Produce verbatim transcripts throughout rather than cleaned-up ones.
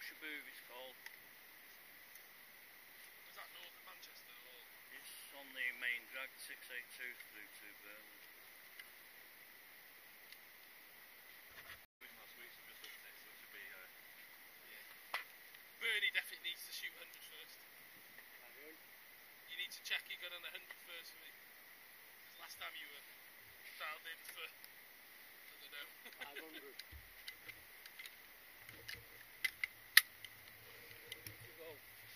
Booth it's called. Is that north of Manchester or? It's on the main drag six eight two through to Birmingham. Last week, so just looked at it, so it should be. Uh... Yeah. Bernie definitely needs to shoot one hundred first. You need to check you got on one hundred first for me. Because last time you were dialed in for, I don't know. five hundred. Go.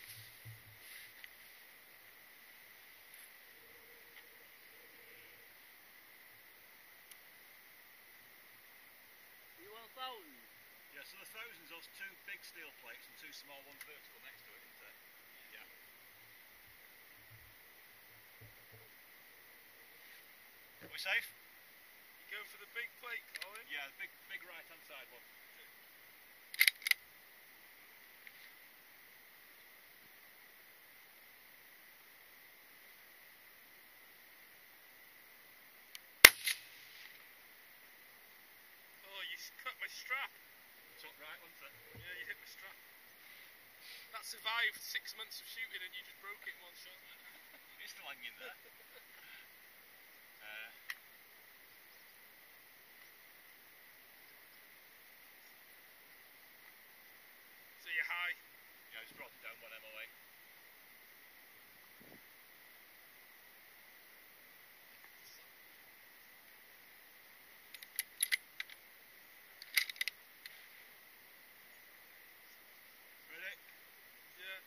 You want a thousand? Yeah, so the thousand's those two big steel plates and two small ones vertical next to it, isn't it? Yeah. Are we safe? You go for the big plate, Colin? Yeah, the big, big right hand side one. Oh, you cut my strap. Top right, wasn't it? Yeah, you hit my strap. That survived six months of shooting and you just broke it in one shot. It's still hanging there. uh, So you're high? yeah, I just brought it down one M O A. Ready? Yeah.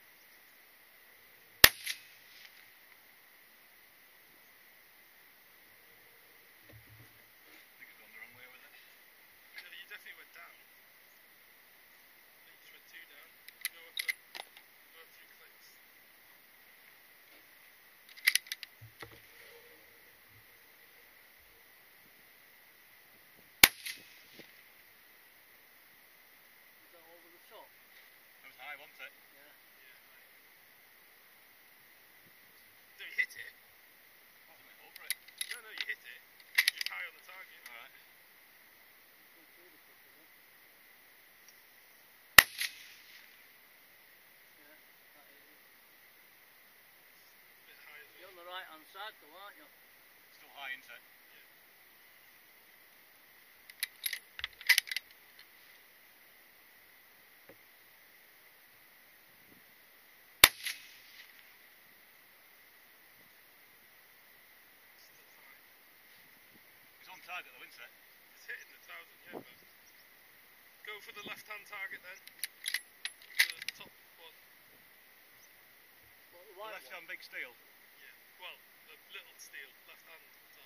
I think I've gone the wrong way with it. No, you definitely went down. You just went two down. Go up, up, go up three clicks. Is that over the top? That was high, wasn't it? Yeah. Yeah, right. No, you hit it. I wasn't over it. No, no, you hit it. You're just high on the target. Alright. Come through the foot, isn't it? Yeah, that is it. A bit high as You're well. on the right hand side though, aren't you? Still high, isn't it? Still high. It's on target though, isn't it? It's hitting the thousand, yeah, but go for the left hand target then. The top one. What, the The white left one? hand big steel. Yeah. Well, the little steel, left hand top.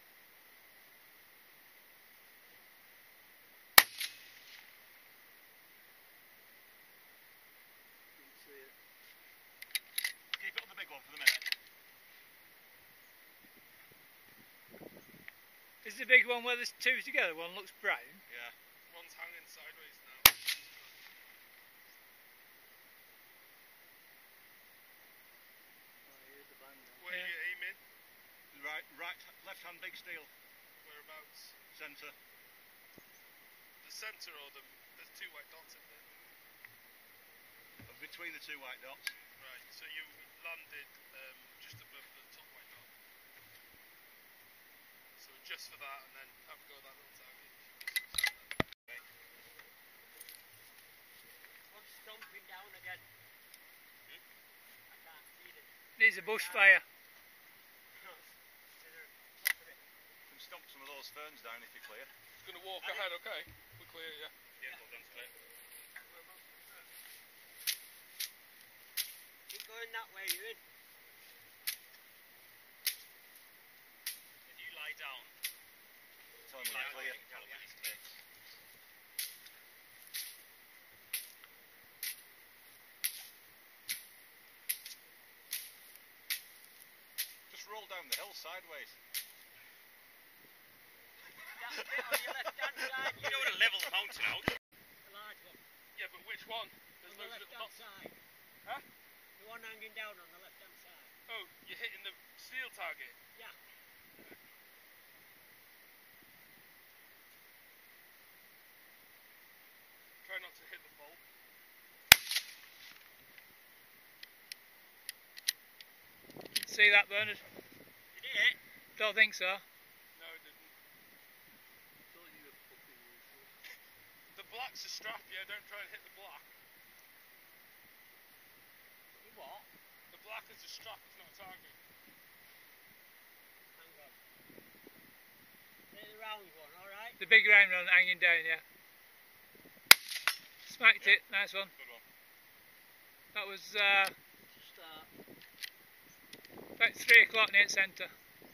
Didn't see it. Keep it on the big one for the minute. Is the big one where there's two together? One looks brown. Yeah. One's hanging sideways now. Oh, here's the band now. Where are you aiming? Right, right, left hand big steel. Whereabouts? Centre. The centre or the... There's two white dots in there. Between the two white dots. Right, so you landed um, just above the top white dot. So just for that and then have a go at that little target. What's stomping down again? I can't see it. Needs a bushfire. Can stomp some of those ferns down if you're clear. Just going to walk ahead, okay? We're clear, yeah. Yeah, well done, clear. Keep going that way, you in? If you lie down, Tell him when you're clear. tell him when it's clear. Just roll down the hill sideways. That bit on your left hand side. You don't want to level the mountain out. The large one. Yeah, but which one? There's On the those left little hand dots. side. Huh? The one hanging down on the left hand side. Oh, you're hitting the steel target? Yeah. Try not to hit the bolt. See that, Bernard? Did it hit? Don't think so. No, it didn't. The black's a strap, yeah, don't try and hit the black. You what? The black is a strap, it's not a target. Hang on. There's the round one, alright? The big round one hanging down, yeah. Smacked Yeah. it, nice one. Good one. That was uh, Start. about three o'clock near centre.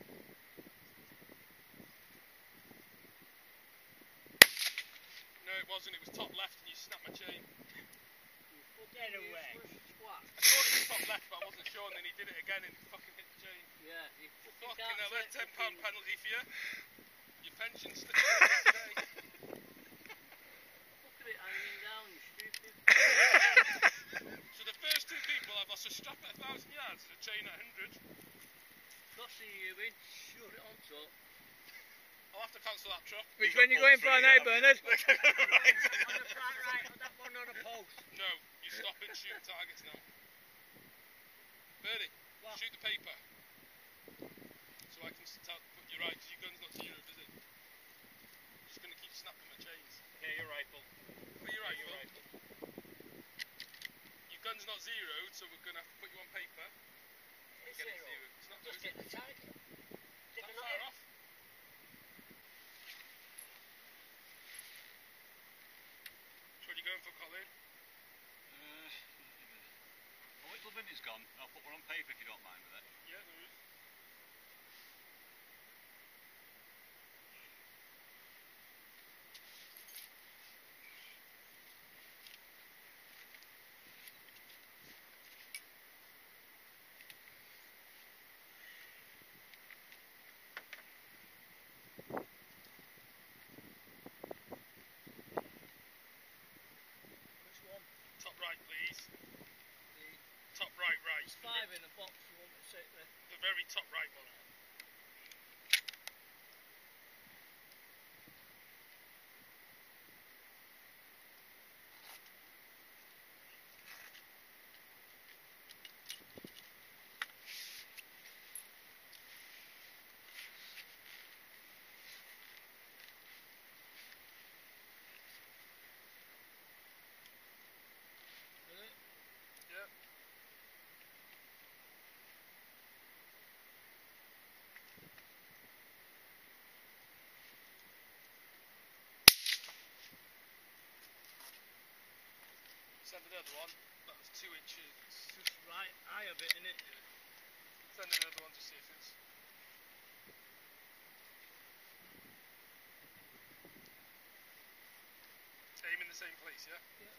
No, it wasn't, it was top left and you snapped my chain. Get away. I thought it was top left, but I wasn't sure, and then he did it again and fucking hit the chain. Yeah, you Fucking hell, that's ten pound penalty for you. Your pension's still today. Look at it hanging down, you stupid. So the first two people I've lost a strap at a thousand yards and a chain at a hundred. Crossing you in, shoot it on top. I'll have to cancel that truck. Which one you going for now, Bernard? On the front right, on that one on a post. No, you stop and shoot targets now. Bernie, What? shoot the paper. So I can start, put your right, because your gun's not zero, is it? Just going to keep snapping my chains. Yeah, your rifle. Put your right, Your Phil. rifle. Your gun's not zeroed, so we're going to have to put you on paper. It's Get it zero. zeroed. It's not Just zero. hit the target. Did Not it not far hit? off. Which one are you going for, Colin? Uh, I'll wait till Vinny's gone. I'll put one on paper if you don't mind with it. Yeah, there is. Which one? Top right, please. The, Top right, right. there's five in the box, you want me to sit there? The very top right one. Is it? Yep. Send another one. That was two inches. Just right eye of it, innit? Send another one to see if it's. Aim in the same place, yeah? Yeah.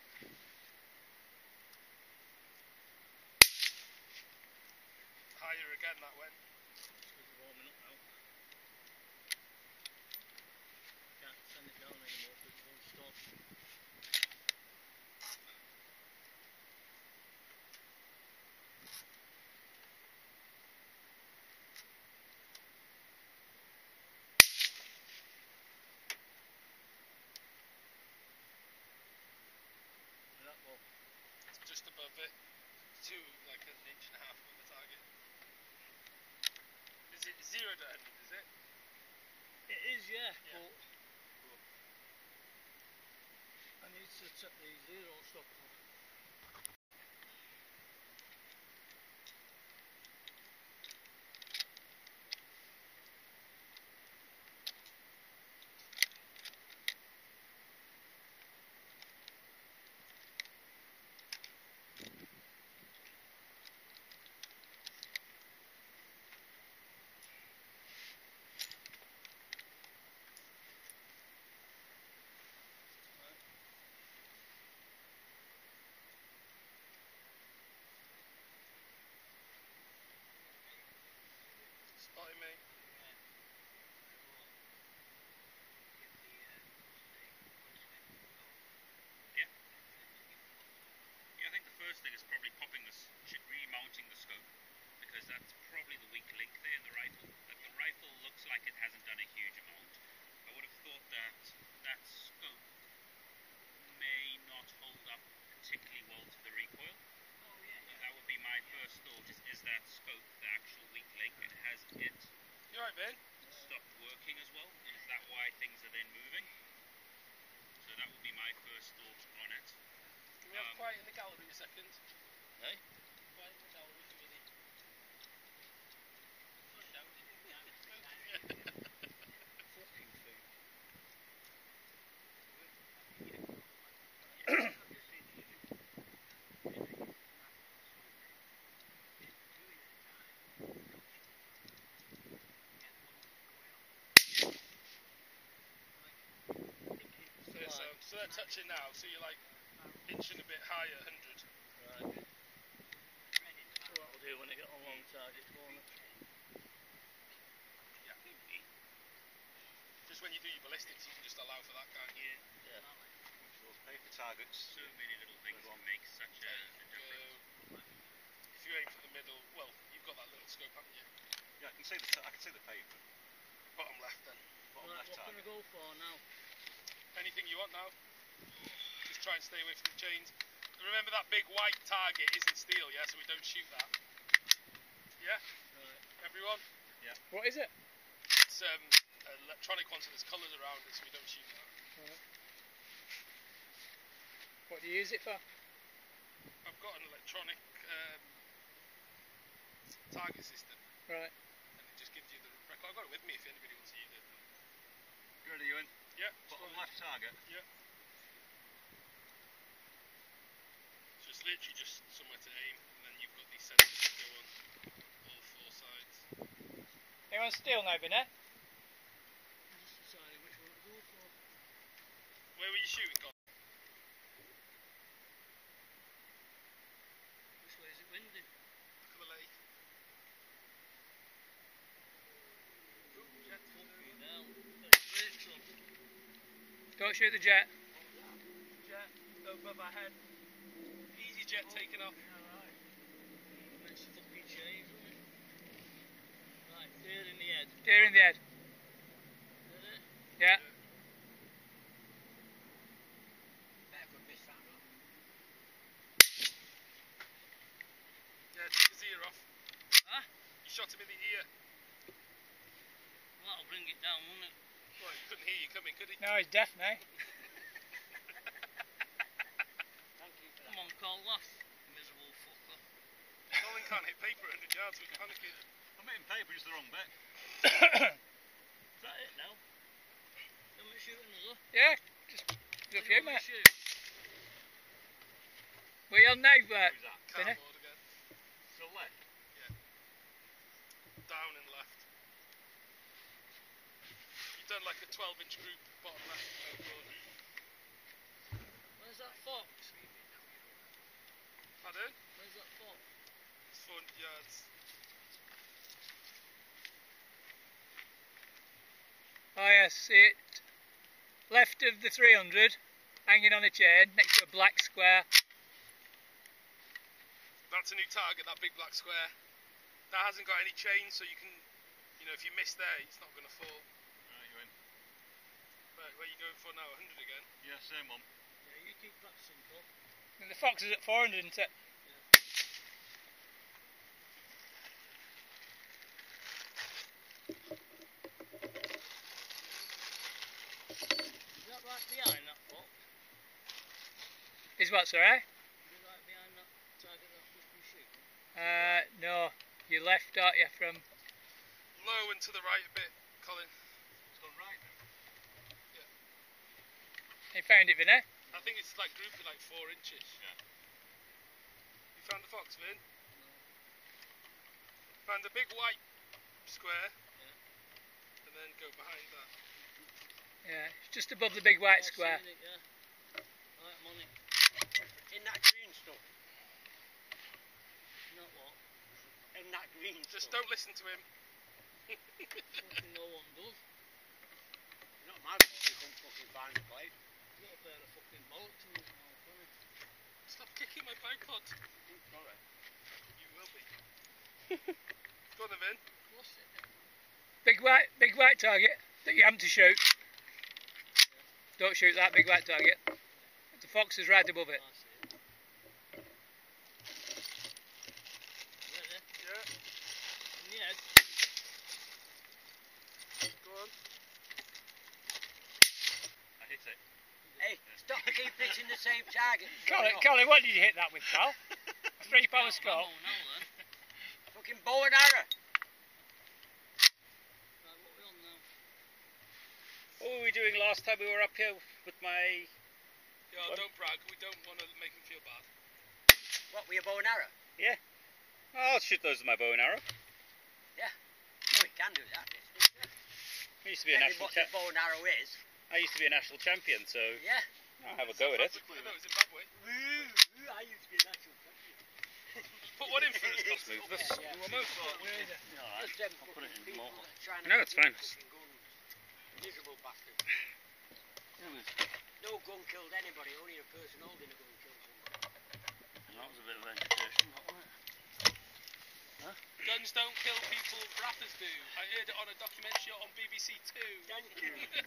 Higher again, that went. It's warming up now. Can't send it down anymore because it won't stop. That one. It's just above it. Two, like an inch and a half above the target. Is it zero to one hundred, is it? It is, yeah, Yeah. but I need to set the zero stop on. Spotting me. Yeah, I think the first thing is probably popping this, remounting the scope, because that's probably the weak link there in the rifle. Like the rifle looks like it hasn't done a huge amount. I would have thought that that scope may not hold up particularly well to the recoil. Oh yeah, So that would be my first thought, is, is that scope the actual weak Hey? Why was I always with it? Flushed out, didn't it? Down three times. Fucking thing. So, so, so they're touching now, so you're like inching a bit higher, one hundred. Right. So that'll do when I get on long target, won't it? Yeah. Just when you do your ballistics, you can just allow for that, can't you? Yeah. Those paper targets. So many little things can make such a, a difference. If you aim for the middle, well, you've got that little scope, haven't you? Yeah, I can see the I can see the paper. Bottom left then. Bottom Right, left what target. can I go for now? Anything you want now. Just try and stay away from the chains. Remember that big white target isn't steel, yeah? So we don't shoot that. Yeah? Right. Everyone? Yeah. What is it? It's um, an electronic one, so there's colours around it, so we don't shoot that. Right. What do you use it for? I've got an electronic um, target system. Right. And it just gives you the record. I've got it with me if anybody wants to use it. Good, are you in? Yeah. Bottom left target. Yeah. So it's literally just somewhere to aim, and then you've got these sensors that go on all four sides. Anyone steel now, Vinny? I'm just deciding which one to go for. Where were you shooting, Colin? Which way is it winding? Look at the lake. Jet fucking hell. Brakes on. Don't shoot the jet. Jet above our head. Easy jet taken off. Nice fucking shave, isn't it? Right, deer in the head. Deer in the head. Did it? Yeah. Better put this sound on. Yeah, took his ear off. Huh? You shot him in the ear. Well, that'll bring it down, won't it? Well, he couldn't hear you coming, could he? No, he's deaf now. Thank you for that. Come on, Carl, laugh. Miserable fucker. Colin can't hit paper at one hundred yards, we're panicking. I'm hitting paper, just the wrong bit. Is that it now? Let me shoot another. Yeah, just do a few, mate. Shoot. We're on now, Bert. Who's that? Vinny? Cardboard again. Still left. Down and left. You've done like a twelve inch group, bottom left. Where's that fox? Pardon? Where's that fox? It's four hundred yards. Oh yes, see it. Left of the three hundred, hanging on a chain, next to a black square. That's a new target, that big black square. That hasn't got any chains, so you can, you know, if you miss there, it's not going to fall. Right, you in? Right, where are you going for now? one hundred again? Yeah, same one. Yeah, you keep that simple. And the fox is at four hundred, isn't it? Is that right behind that fox? Is what, sorry? Is it right behind that target that we've been shooting? Uh, no. You left, aren't you, from... Low and to the right a bit, Colin. It's gone right now. You found it, Vinny? I think it's like grouped like four inches. Yeah. You found the fox, Vin? No. Found the big white square. Yeah. And then go behind that. Yeah, it's just above the big white Oh, square. I've seen it, yeah. Right, I'm on it. In that green stuff. Not what? In that green Just stuff. don't listen to him. Fucking no one does. Not my fault you couldn't fucking find the blade. You got a pair of fucking bollocks in his mouth, haven't you? Stop kicking my bipod. Sorry. You will be. Go on then, Vin. What's it? Big white, big white target that you haven't to shoot. Don't shoot that big white target. The fox is right above it. I see it. Ready? Yeah. In the head. Go on. I hit it. Hey, stop keep hitting the same target. Colin, Colin, what did you hit that with, pal? three power scope. Fucking bow and arrow. What were we doing last time we were up here with my... Yeah, What? don't brag. We don't want to make him feel bad. What, with your bow and arrow? I'll shoot those with my bow and arrow. Oh, we can do that. I used to be a Depending national what the cha- bow and arrow is. I used to be a national champion, so Yeah. I'll have a go at it. I know, Zimbabwe. Woo, I used to be a natural champion. Put one in first, Costa. Move this. Yeah, yeah. You want more? Just them fucking people that are trying to No, get it's fine. fucking guns. Miserable bastards. No gun killed anybody, only a person holding a gun killed somebody. That was a bit of education, wasn't it? Guns don't kill people, rappers do. I heard it on a documentary on B B C Two. Thank you.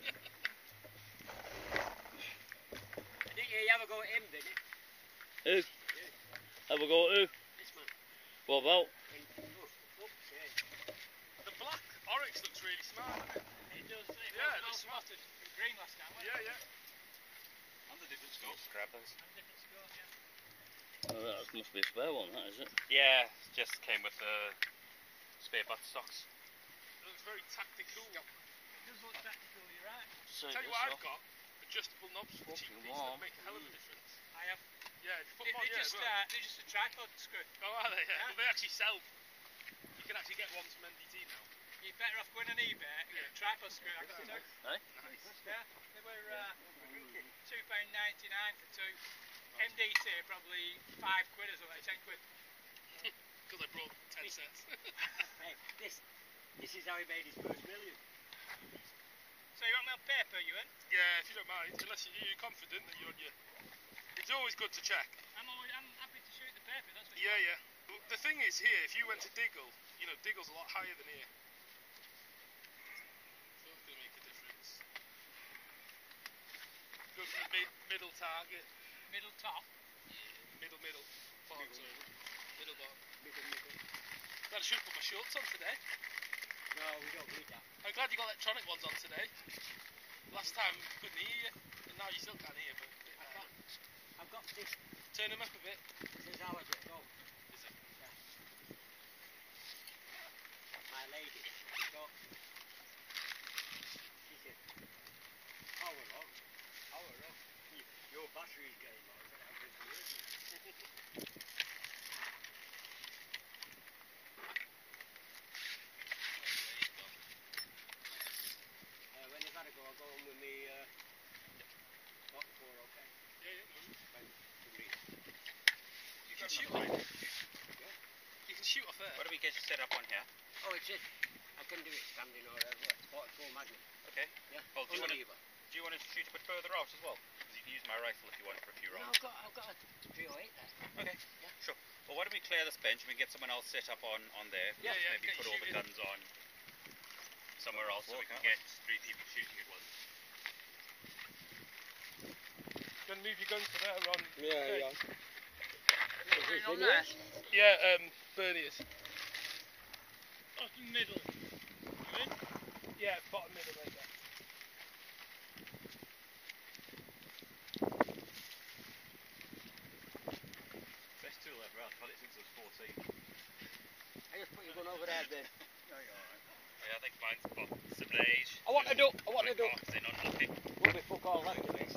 Didn't you ever go at him, did you? Who? Have a go at who? This man. What about? In, oh, fuck's sake. The black oryx looks really smart, doesn't it? It does, it Yeah, was it well looks spotted. Green last time, wasn't Yeah, it? yeah. And the different scopes. Grab those. And different scores, yeah. Oh, that must be a spare one, that is it? Yeah, just came with the spare butt stocks. It looks very tactical. It does look tactical, you're right. So Tell you what I've got. Adjustable knobs for the cheap Fucking piece warm. that make a hell of a difference. I have. Yeah, if you put They, them on, they yeah, just, as well. uh, they're just a tripod screw. Oh, are they? Yeah. Yeah. Well, they actually sell. You can actually get ones from N D T now. You're better off going on eBay and get a tripod screw. I got two. Eh? Yeah, they were uh, two pound ninety nine for two. M D T probably five quid or something, ten quid. Because I brought ten cents. Hey, this this is how he made his first million. So you want me on paper, Ewan? Yeah, if you don't mind. Unless you- you're confident that you're on your... It's always good to check. I'm always, I'm happy to shoot the paper. That's what. Yeah, yeah. But the thing is here, if you went to Diggle, you know, Diggle's a lot higher than here. So it's going to make a difference. Go for the mid, middle target. Middle top. Middle, middle. Bottom, sorry. Middle bottom. Middle, middle. Glad I should put my shorts on today. No, we don't need that. I'm glad you got electronic ones on today. Last time couldn't hear you, and now you still can't hear, but a bit I've better. got, I've got this. Turn them up a bit. This is ours. It go. Is it? My lady. So. She said, power on. Power on. Your battery's getting low. I said, I'm just working. Uh, when you've had a go, I'll go on with me. Uh, not four, okay? Yeah, yeah. No. When you read. You can shoot off. You can shoot off there. What do we get you set up on here? Oh, it's it. I can do it standing or whatever. It's forty-four Magnum. Okay. Yeah. Well, do you want to Unbelievable. do you want to shoot a bit further out as well? Because you can use my rifle if you want for a few No, rounds. I've got, I've got a three oh eight there. Okay. Sure. Well, why don't we clear this bench and we get someone else set up on on there? Yeah, yeah, Maybe get put you all the shooting. guns on somewhere else so we can Work, get three people shooting at once. Gonna move your guns to there, Ron. Yeah, Okay. yeah. on there? Yeah, um, Berniers. Bottom middle. Yeah, bottom middle right there. Best tool ever. I've had it since I was fourteen. I just put your gun over there, Ben. Yeah, I think mine's got similar age. I want a duck. I want a duck. They're not looking. Won't be fuck all left of it.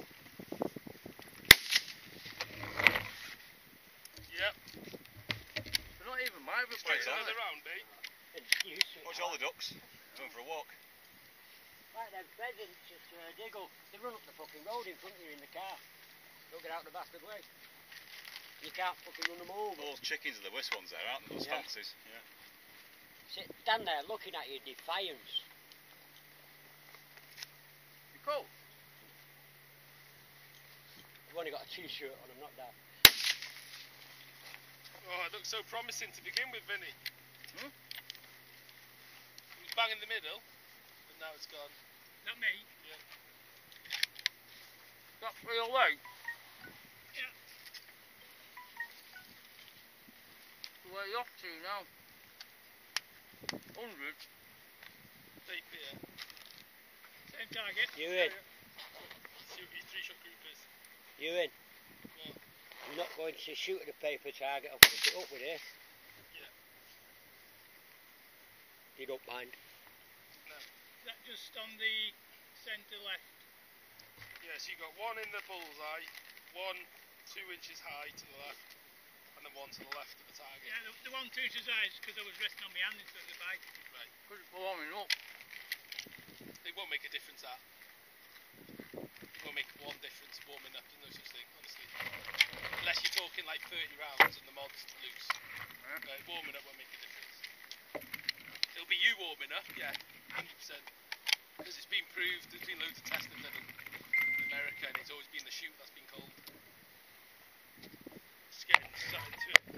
Yep. They're not even my Straight vibrator, turn are they? around, eh? Excuse me. Watch all the ducks. Going for a walk. Like them pheasants at uh, Diggle. They run up the fucking road in front of you in the car. Don't get out the bastard way. You can't fucking run them over. Those chickens are the worst ones there, aren't they? Those Yeah. fancies. Yeah. Sit, stand there looking at you, defiance. You cold? I've only got a t-shirt on, I'm not that. Oh, it looks so promising to begin with, Vinny. Hmm? It was bang in the middle, but now it's gone. Not me. Yeah. That three away? Yeah. Where are you off to now? Hundred? Deep here. Same target. You in? See what these three shot groupers. You in? What? I'm not going going to shoot at a paper target, I'll put it up with this. Yeah. You don't mind. Is that just on the centre left? Yeah, so you've got one in the bullseye, one two inches high to the left, and then one to the left of the target. Yeah, the, the one two inches high is because I was resting on my hand instead of the bike. Right. Because it's warming up. It won't make a difference, that. It won't make one difference warming up, there's no such thing, honestly. Unless you're talking like thirty rounds and the mod's loose. Yeah. Right, warming up won't make a difference. It'll be you warming up, yeah, one hundred percent. Because it's been proved, there's been loads of testing done in America, and it's always been the chute that's been cold. Just getting sucked into it.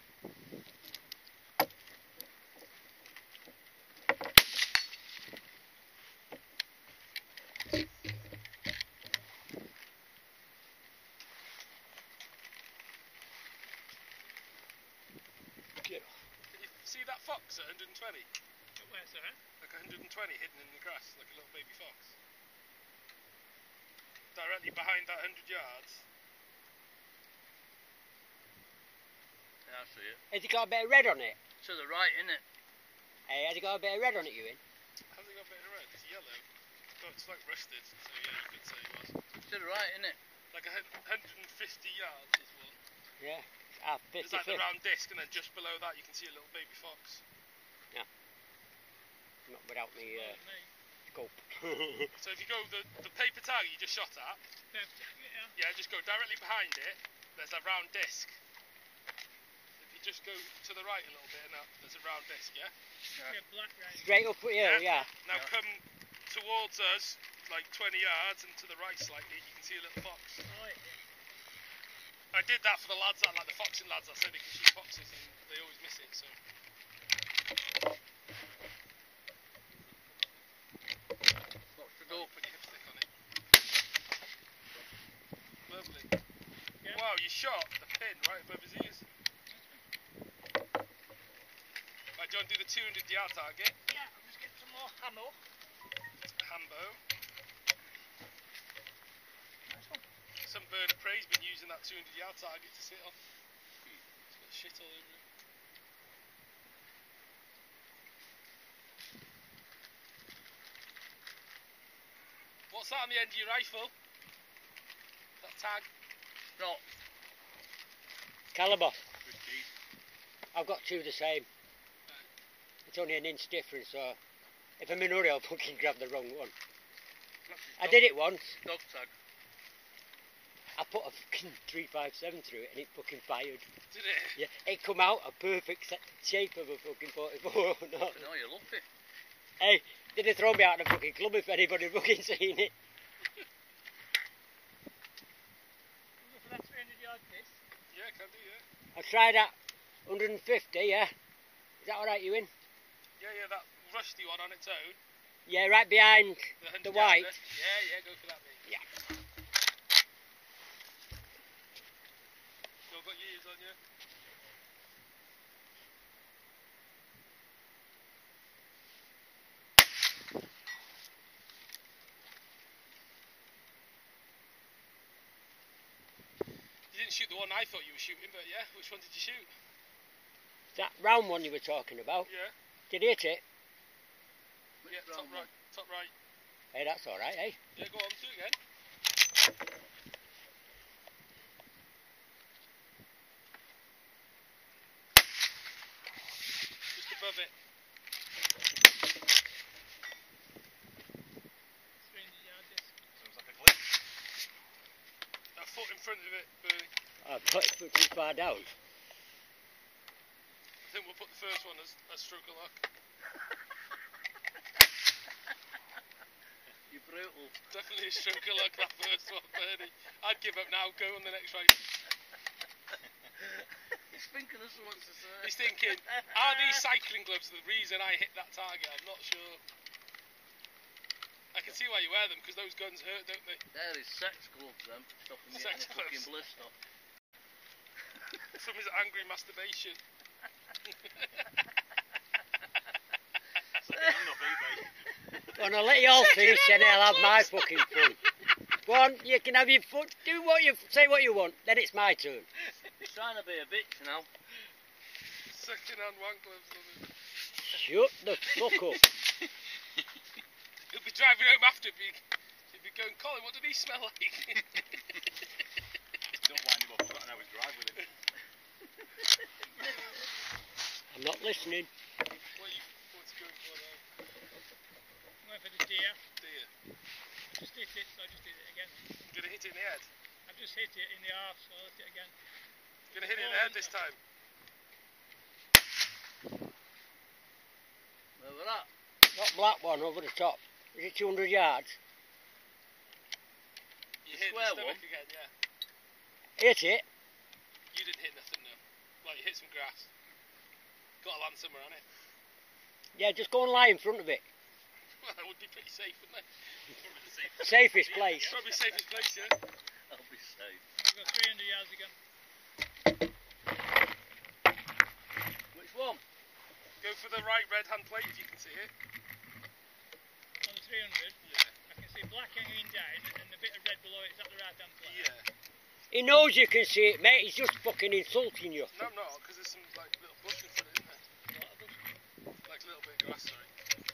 Get Can you see that fox at one hundred twenty? Where, sorry? Like one hundred twenty hidden in the grass, like a little baby fox. Directly behind that one hundred yards. Yeah, I see it. Has it got a bit of red on it? To the right, innit? Hey, has it got a bit of red on it, Ewan? Has it got a bit of red? It's yellow. Oh, it's like rusted, so yeah, you could say it was. To the right, innit? Like a hun- one hundred fifty yards is one. Yeah. It's half There's fifty like the fifty. round disc, and then just below that you can see a little baby fox. Not without me uh, Me. scope. So if you go the the paper target you just shot at, Yeah. yeah, just go directly behind it. There's a round disc. If you just go to the right a little bit, and up, there's a round disc, yeah. Yeah, black round. Straight up with you, yeah. Now come towards us, like twenty yards, and to the right slightly, you can see a little fox. Oh, yeah. I did that for the lads that like the foxing lads. I said they can shoot foxes, and they always miss it. So. What's the Don't dope? put your lipstick on it. Lovely. Yeah. Wow, you shot the pin right above his ears. Right, do you want to do the two hundred yard target? Yeah, I'll just get some more ammo. Hambo. Nice one. Some bird of prey's been using that two hundred yard target to sit on. It's got shit all over it. What's that on the end of your rifle? That tag? No. Calibre. I've got two the same. It's only an inch difference, so if I'm in a hurry, I'll fucking grab the wrong one. I did it once. Dog tag. I put a fucking three five seven through it and it fucking fired. Did it? Yeah, it come out a perfect set shape of a fucking forty-four. No. No, you're lucky. Hey, didn't throw me out of the fucking club if anybody fucking seen it. Go for that three hundred yard disc. Yeah, can do, yeah. I tried that one hundred fifty, yeah. Is that alright, you in? Yeah, yeah, that rusty one on its own. Yeah, right behind The, the white. Yeah, yeah, go for that, mate. Yeah. Still got years on you. You didn't shoot the one I thought you were shooting, but yeah, which one did you shoot? That round one you were talking about. Yeah, Did you hit it? yeah, top right, top right. Hey, that's alright, eh? Yeah, go on, do it again. Just above it. three hundred yard disc. Sounds like a glitch. A foot in front of it, Bernie. I put it too far down. I think we'll put the first one as a stroke of luck. You're brutal. Definitely a stroke of luck, that first one, Bernie. I'd give up now, go on the next rifle. He's thinking of something to say. He's thinking, are these cycling gloves the reason I hit that target? I'm not sure. I can see why you wear them, because those guns hurt, don't they? There is sex gloves, them. Stopping me Sex getting a fucking gloves. blister. From his angry masturbation. It's like a hand off eBay. When I let you all finish, then I'll have my fucking fun. Go on, you can have your foot. Do what you say what you want. Then it's my turn. He's trying to be a bitch now. Second-hand wank gloves on him. Shut the fuck up. He'll be driving home after me. He'll be going, Colin, what did he smell like? Don't wind him up, I've got an hour's drive with him. I'm not listening. What are you, what's he going for now? I'm going for the deer. Deer. I just hit it, so I just hit it again. You're going to hit it in the head? I've just hit it in the arse, so I'll hit it again. You're going to hit it in the head this time? Where we're at? That black one over the top. Is it two hundred yards? You hit the square stomach one? again, yeah. Hit it. You didn't hit nothing, no. Well, you hit some grass. Got to land somewhere on it. Yeah, just go and lie in front of it. Well, that would be pretty safe, wouldn't it? Probably the safest. Safest place. Probably safest place, yeah. I'll be safe. I've got three hundred yards again. Which one? Go for the right red hand plate if you can see it. On the three hundred, Yeah. I can see black hanging down and the bit of red below it. Is that the right hand plate? Yeah. He knows you can see it, mate. He's just fucking insulting you. No, I'm not, because there's some like little bush in front of it, isn't there? A lot of bush. Like a little bit of grass, sorry. Bush.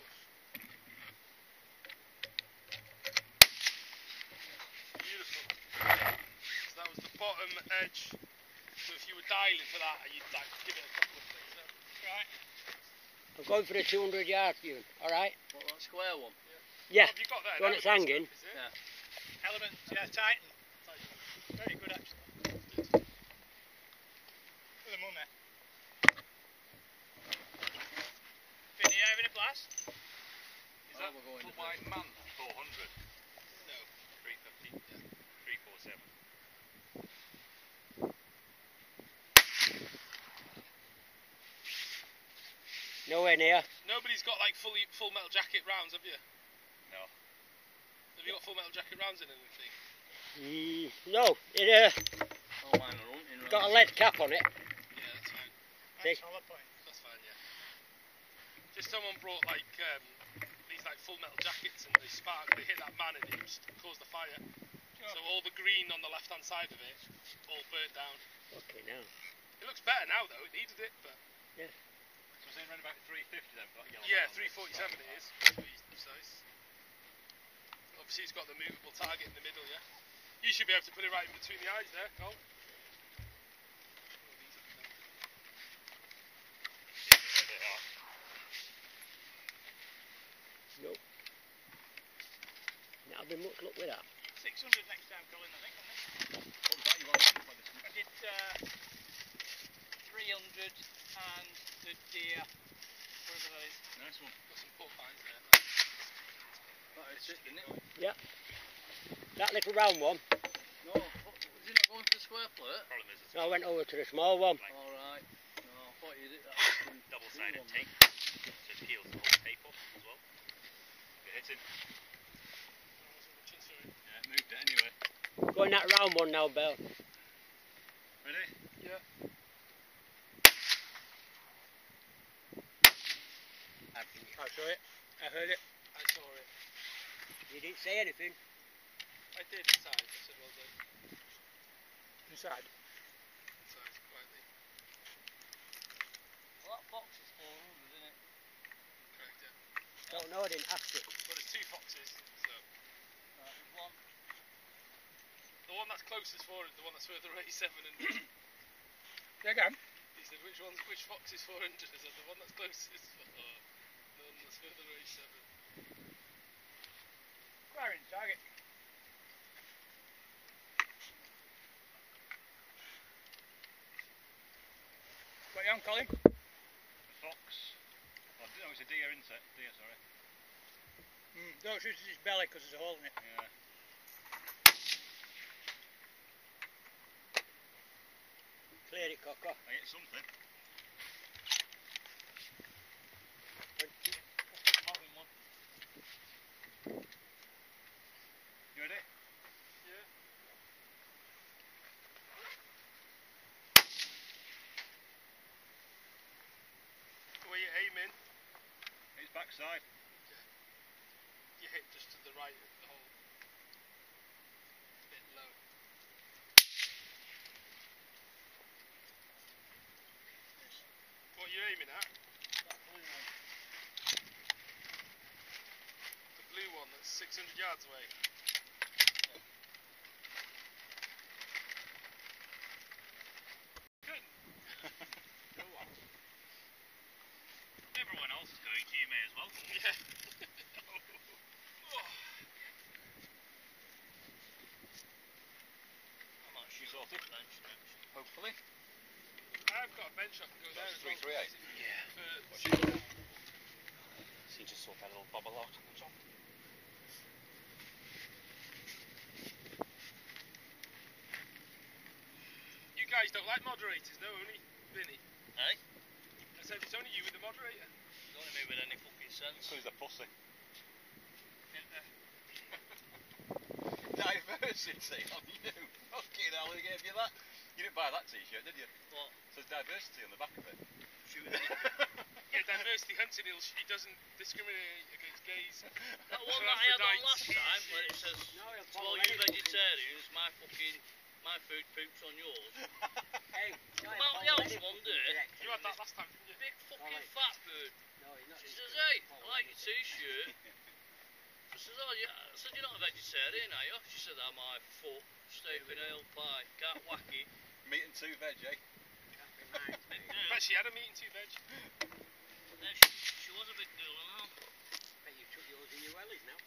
Beautiful. So that was the bottom edge. So if you were dialing for that, you'd like give it a couple of things there. Right. I'm going for the two hundred yard view. All right? What, that square one? Yeah. What have you got there? The one That that's was hanging. scope, is it? Yeah. Element, yeah, Titan. Very good actually. For the money. Vinny, you having a blast? Is that we're going full to wide man four hundred? No. three fifty. three forty-seven. Nowhere near. Nobody's got like fully full metal jacket rounds, have you? No. Have you got full metal jacket rounds in anything? Mm, no. It uh, Oh, mine are hunting round. got a lead cap on it. Yeah, that's fine. See? That's all the point. That's fine, yeah. Just someone brought like um, these like full metal jackets and they spark, they hit that man and it just caused the fire. So all the green on the left hand side of it all burnt down. Okay, now. It looks better now though, it needed it, but So I'm saying around about three fifty then for that yellow. yeah, man. three forty-seven it is. To be precise. Obviously it's got the movable target in the middle, yeah. You should be able to put it right in between the eyes there, Cole. Nope. That'll be much luck with that. six hundred next time, Colin, I think. On this. What was that you wanted for this? I did uh, three hundred and the deer, whatever that is. Nice one. Got some porcupines there. That is it, isn't it? That little round one. No, what, was he not going for the square plate? Problem is it's So I went over to the small one. Alright. No, I thought you did that. double-sided one. tape, so it peels the whole tape off as well. It hits him. Sorry. Yeah, it moved it anyway. Going that round one now, Bell. Ready? Yeah. I saw it. I heard it. I saw it. You didn't say anything. I did inside. I said well done. Inside. Inside, quietly. Well, that fox is four hundred, isn't it? Correct, yeah. Don't know, I didn't ask it. Well, there's two foxes, so Right, there's one. the one that's closest for it, the one that's further away, is seven hundred. There you go. He said, which one's which fox is four hundred? I said, the one that's closest for the one that's further away is seven. Firing target. What you on, Colin? A fox. Oh, no, it's a deer insect. Deer, sorry. Mm, don't shoot at his belly because there's a hole in it. Yeah. Clear it, Cocker. I hit something. More than one. You ready? Yeah. Where you aiming, It's backside. you hit just to the right of the hole. you're aiming at? That blue one. The blue one that's six hundred yards away. Good. Go on. Everyone else is going to, you may as well. Yeah. Oh. I might shoot off the bench next. Hopefully. I've got a bench I can go there as three well. three eight. Yeah. For So you just sort that little bubble out on the top. You guys don't like moderators, no? Only Vinny. Eh? I said it's only you with the moderator. Don't me with any fucking sense. Who's the pussy? Yeah. Diversity on you. Fucking hell, who gave you that? You didn't buy that t-shirt, did you? What? It says diversity on the back of it. Shooting Yeah, diversity hunting, he'll, he doesn't discriminate against gays. That one that I had on last Hermaphrodites. time, where it says, No, he'll to follow all you anything. vegetarians, my fucking, my food poops on yours. Hey, no, he'll Well, follow the house any one fucking day. direction. You had that last time, didn't you? Big fucking Alright. fat bird. No, he's not. She he's says, gonna hey, I follow like your anything. t-shirt. I says, oh yeah. I said, you're not a vegetarian, are you? She said, I'm my foot, steak and ale pie, cat wacky. Meat and two veg, eh? That reminds me. Bet she had a meeting too, veg. Yeah, she, she was a big girl, I know. Bet you took yours in your wellies now.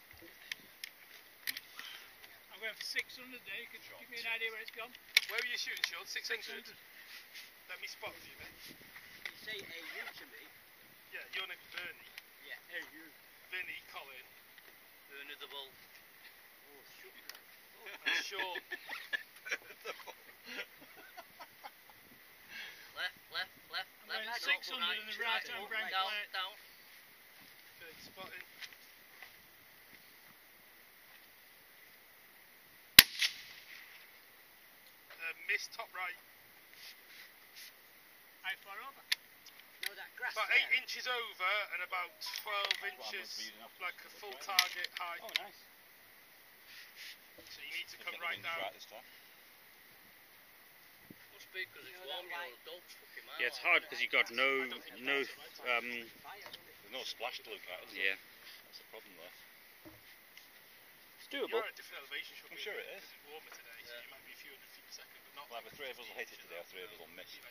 I'm going for six hundred there. You could Shot. give me an idea where it's gone. Where were you shooting, Sean? six hundred? six hundred. Let me spot you, mate. You say hey you to me. Yeah, your name's Bernie. Yeah, hey you. Vinny, Colin, Burning the bull. Oh, shut up. and Sean. Left, left, left, I'm left. going no, six hundred right, in the right, right hand down, brake down, light. down. Good spotting. Uh, miss top right. How far over? No, that grass About there. eight inches over and about twelve That's what I'm inches, using after like a this, full right? target height. Oh, nice. So you need to Get come the right wings down. right this time. Must be because You it's know warm, that your light? dog's fucking mile. Yeah, it's hard because you've got no, no, um, Fire, doesn't it? There's no splash to look at, is there? yeah, That's the problem there. it's doable. You're at a different elevation, should I'm sure it is. It's warmer today, so Yeah. you might be a few hundred feet per second, but not. Well, either three of us will hit it today or three of us will miss.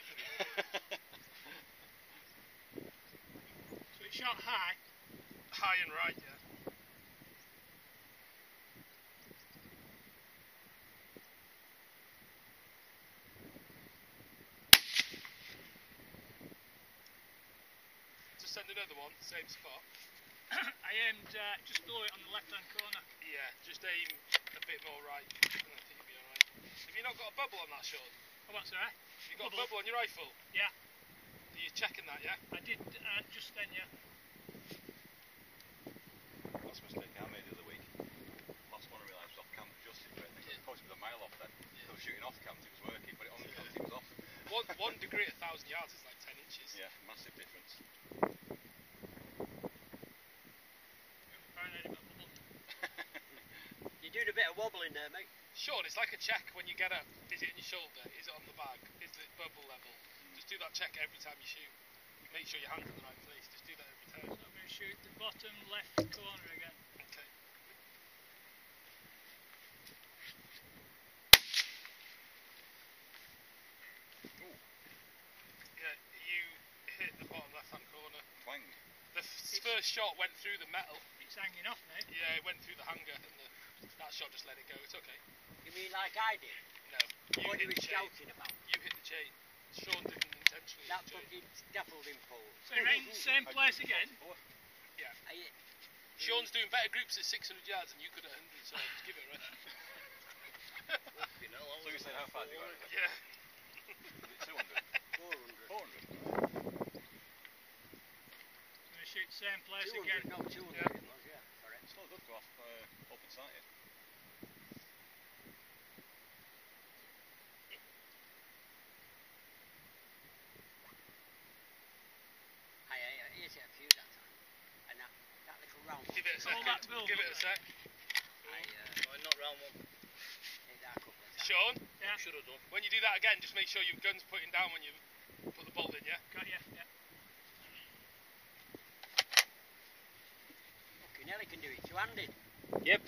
So it shot high. High and right, yeah. Just send another one, same spot. I aimed uh, just below it on the left hand corner. Yeah, just aim a bit more right, and I think you'll be alright. Have you not got a bubble on that, Sean? Oh, what's that? You got Bubble. a bubble on your rifle? Yeah. Are you checking that, yeah? I did uh, just then, yeah. That's a mistake I made the other week. Last one I realised was off cam adjusted for it. I think it was supposed to be a mile off then. I was shooting off cams, it was working, but it on the cams it was off. One, one degree at a thousand yards is like ten inches. Yeah, massive difference. Paranoid about bubble. You're doing a bit of wobbling there, mate. Sean, it's like a check when you get up. Is it in your shoulder? Is it on the bag? Is it bubble level? Just do that check every time you shoot. Make sure your hand's in the right place. Just do that every time. So I'm going to shoot the bottom left corner again. Okay. Yeah, you hit the bottom left-hand corner. Twang. The f- first shot went through the metal. It's hanging off now. Yeah, it went through the hanger, and the, that shot just let it go. It's okay. You mean like I did? No, you What you hit were the chain. shouting about? You hit the chain. Sean didn't intentionally That hit the chain. fucking scaffolding pole. So you're in the same place again. Are you- Sean's doing better groups at six hundred yards than you could at one hundred, so just give it a rest. Fucking hell, I So was you said how far do you go? Yeah. Is it two hundred? four hundred. four hundred? I'm going to shoot the same place two again. hundred, no, two hundred it was, yeah. Correct. It's not good to have uh, open sighted. I, I, I hit it a few that time. And that, that little round one. Give it a All second. that build Give it up a sec. I uh, Oh, not round one. hit that a couple of times. Sean, Yeah. Should have done. when you do that again, just make sure your gun's putting down when you put the bolt in, yeah? Got you. Yeah. Nelly can do it two-handed. Yep.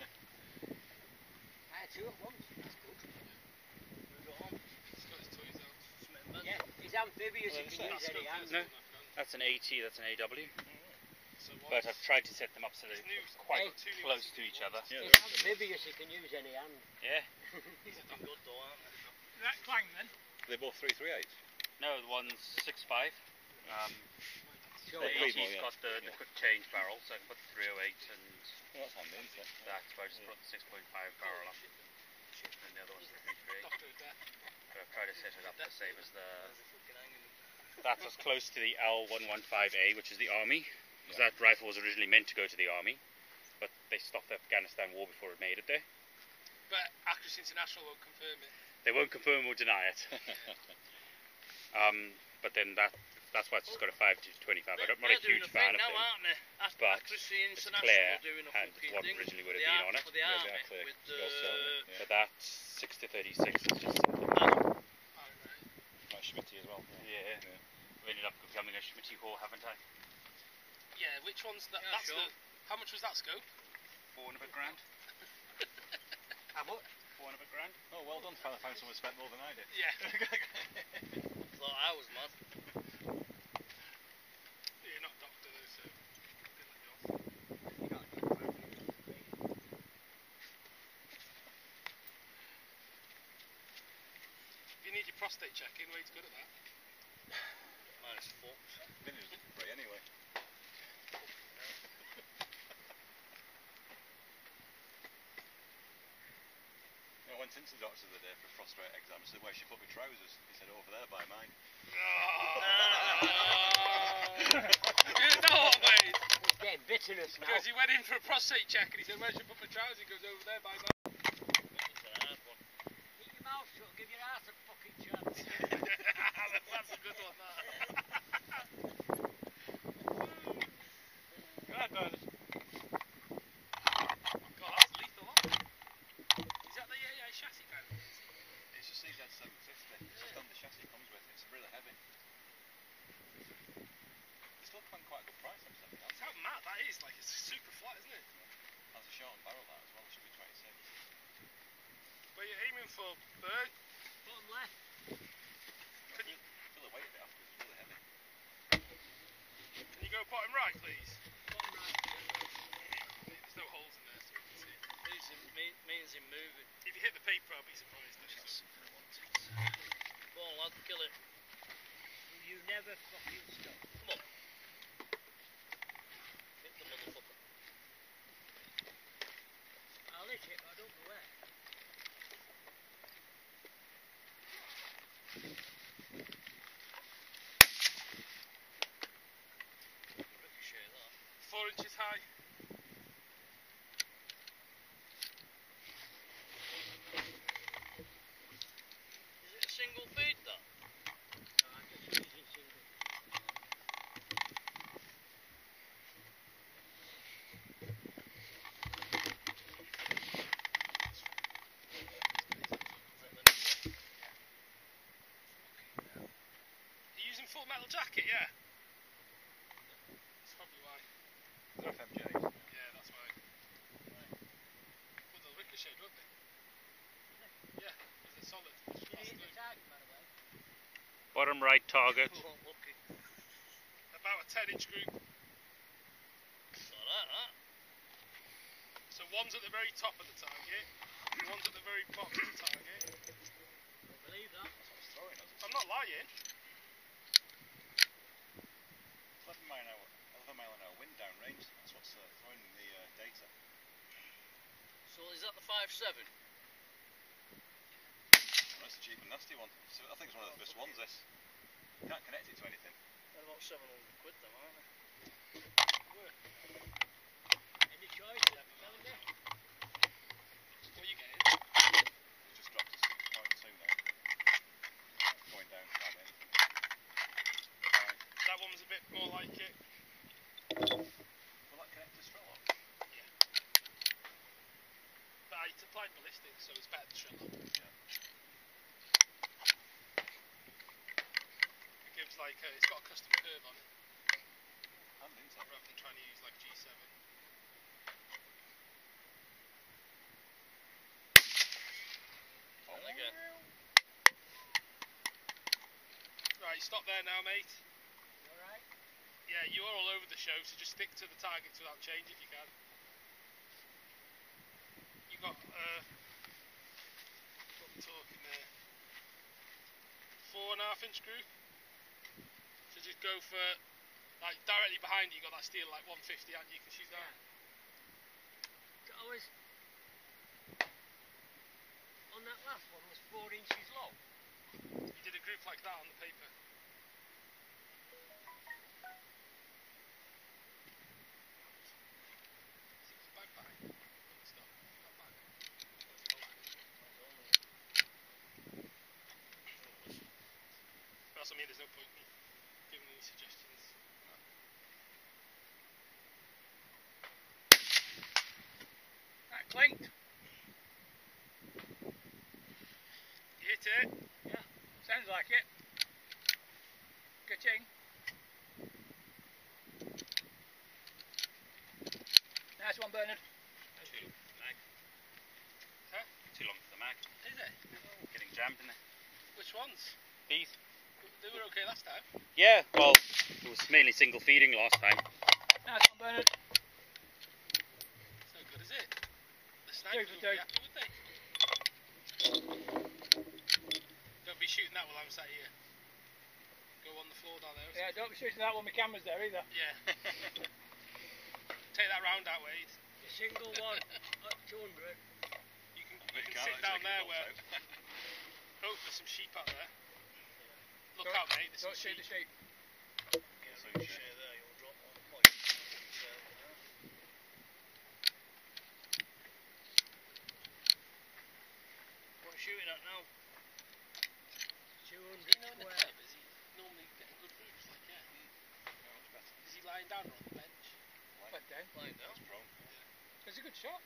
I had two at once. That's good. Move it on. He's got his toys out. Yeah, he's amphibious. Well, He it's can that use any hand. No. That's an A T, that's an A W. So But one's- I've tried to set them up so they're It's new. quite Two new close ones. to each other. Yeah, He's they're amphibious. He can use any hand. Yeah. These are good though, aren't they? Is that Clang then? They're both three three eights. No, the one's six five. Um, Sure. the Creedmoor, A T's yeah. got the, the Yeah. quick change barrel, so I can put the three oh eight and Oh, that's handy, isn't it? that, so I just put the six point five barrel on. And the other one's the three three eight. Doctor of Death. But I've tried to set it up the same as the... That's as close to the L one fifteen A, which is the Army. Because that rifle was originally meant to go to the Army, but they stopped the Afghanistan war before it made it there. But Accuracy International won't confirm it. They won't confirm or deny it. um, but then that that's why it's just got a five to twenty-five. I'm not a huge fan of them. aren't they? Ac- but Accuracy it's International Claire doing a and fucking what thing. originally would The have been ar- on it. For the Yeah, army, they're clear. with They'll sell the... it, yeah. But that six to thirty-six is just something. Like Schmitty as well. Yeah. Yeah. I've ended up becoming a Schmitty whore, haven't I? Yeah, which one's that? Yeah, that's sure. the. How much was that scope? Four and a bit grand. How much? Four and a bit grand. Oh, well done. Finally found someone who spent more than I did. Yeah. Thought I was mad. You're not doctor though, so. Don't let me off. You got to do it. If you need your prostate checking, Wade's good at that. Mine's fucked. Vinny was looking for it anyway. I went into the doctor the other day for a prostate exam and said, where should I put my trousers? He said, over there by mine. You know what, Wade? He's getting bitterness now. Because he went in for a prostate check and he said, where should I put my trousers? He goes over there by my... It's a hard one. Keep your mouth shut. Give your ass a fucking chance. That's a good one, that. God, God. God, that's lethal, huh? Is that the A I chassis kind of? It's just C Z seven fifty. It's just on the chassis it comes with. It's really heavy. It's still quite quite a good price, I'm saying. That's how mad that is. Like, it's super flat, isn't it? Has a short barrel that as well. It should be twenty-six. Where you're aiming for, Bert? Bottom left. Can you, Feel the weight of it after. It's really heavy. can you go bottom right, please? Bottom right. There's no holes in there, so we can see. Means him, mean- means him moving. If you hit the paper, I'll be surprised. That's Actually. something I wanted. Go on, lad, kill it. You never fucking stop. Come on. Hit the motherfucker. I'll hit it, but I don't know where. Ricochet that. Four inches high. Is it a single feed, that? No, I'm just using single. You're using full metal jacket, yeah? That's probably why. They're F M Js. Yeah, that's why. Well, they'll ricochet, won't they? Yeah, because they're solid. Did you hit the target, by the way? Bottom right target. Oh, lucky. About a ten inch group. It's alright, that. So one's at the very top of the target, one's at the very bottom of the target. Don't believe that. That's what it's throwing, isn't it? I'm not lying. eleven mile an hour, eleven mile an hour wind down range. That's what's uh, throwing the uh, data. So is that the five seven? And that's a cheap and nasty one. So I think it's one of the first ones. This. You can't connect it to anything. They're about seven hundred quid, them, aren't they? Any choice? Telling me? What are you getting? It just dropped to six point two now. Going down hardly anything. Right. That one was a bit more like it. Will that connect to Strello? But I applied ballistic, so it's better than Sherlock. Yeah. It gives like a, it's got a custom curve on it, And Intel. rather than trying to use like G seven. Yeah. Right, stop there now, mate. You alright? Yeah, you're all over the show, so just stick to the targets without change if you can. You got, uh, what we're talking there, four and a half inch screw. So just go for, like, directly behind you, you got that steel, like one fifty, and you can shoot that. Yeah. So I was, on that last one was four inches long. You did a group like that on the paper. Back, back. Stop. Back, back. That's what I mean, there's no point in me giving any suggestions. That clinked. You hit it? Yeah, sounds like it. Ka-ching. Nice one, Bernard. Too long for the mag. Huh? Too long for the mag. Is it? Getting jammed in it. Which ones? These? They were okay last time. Yeah, well, it was mainly single feeding last time. Nice one, Bernard. It's no good, is it? The snipers Two would for be two. happy, would they? Don't be shooting that while I'm sat here. Go on the floor down there. Yeah, don't be shooting that when my camera's there either. Yeah. Take that round out, Wade. The single one at two hundred. You can, But you you can can't sit down actually there get where... bolts out. Oh, there's some sheep out there. Look Don't- out, mate. There's some Don't shoot sheep. the sheep. So you should. What are you shooting at now? two hundred You know, in the square. club, is he normally getting good groups? Like, yeah. Is he lying down or on the bench? Went down. Lying down. That's prone. It's a good shot.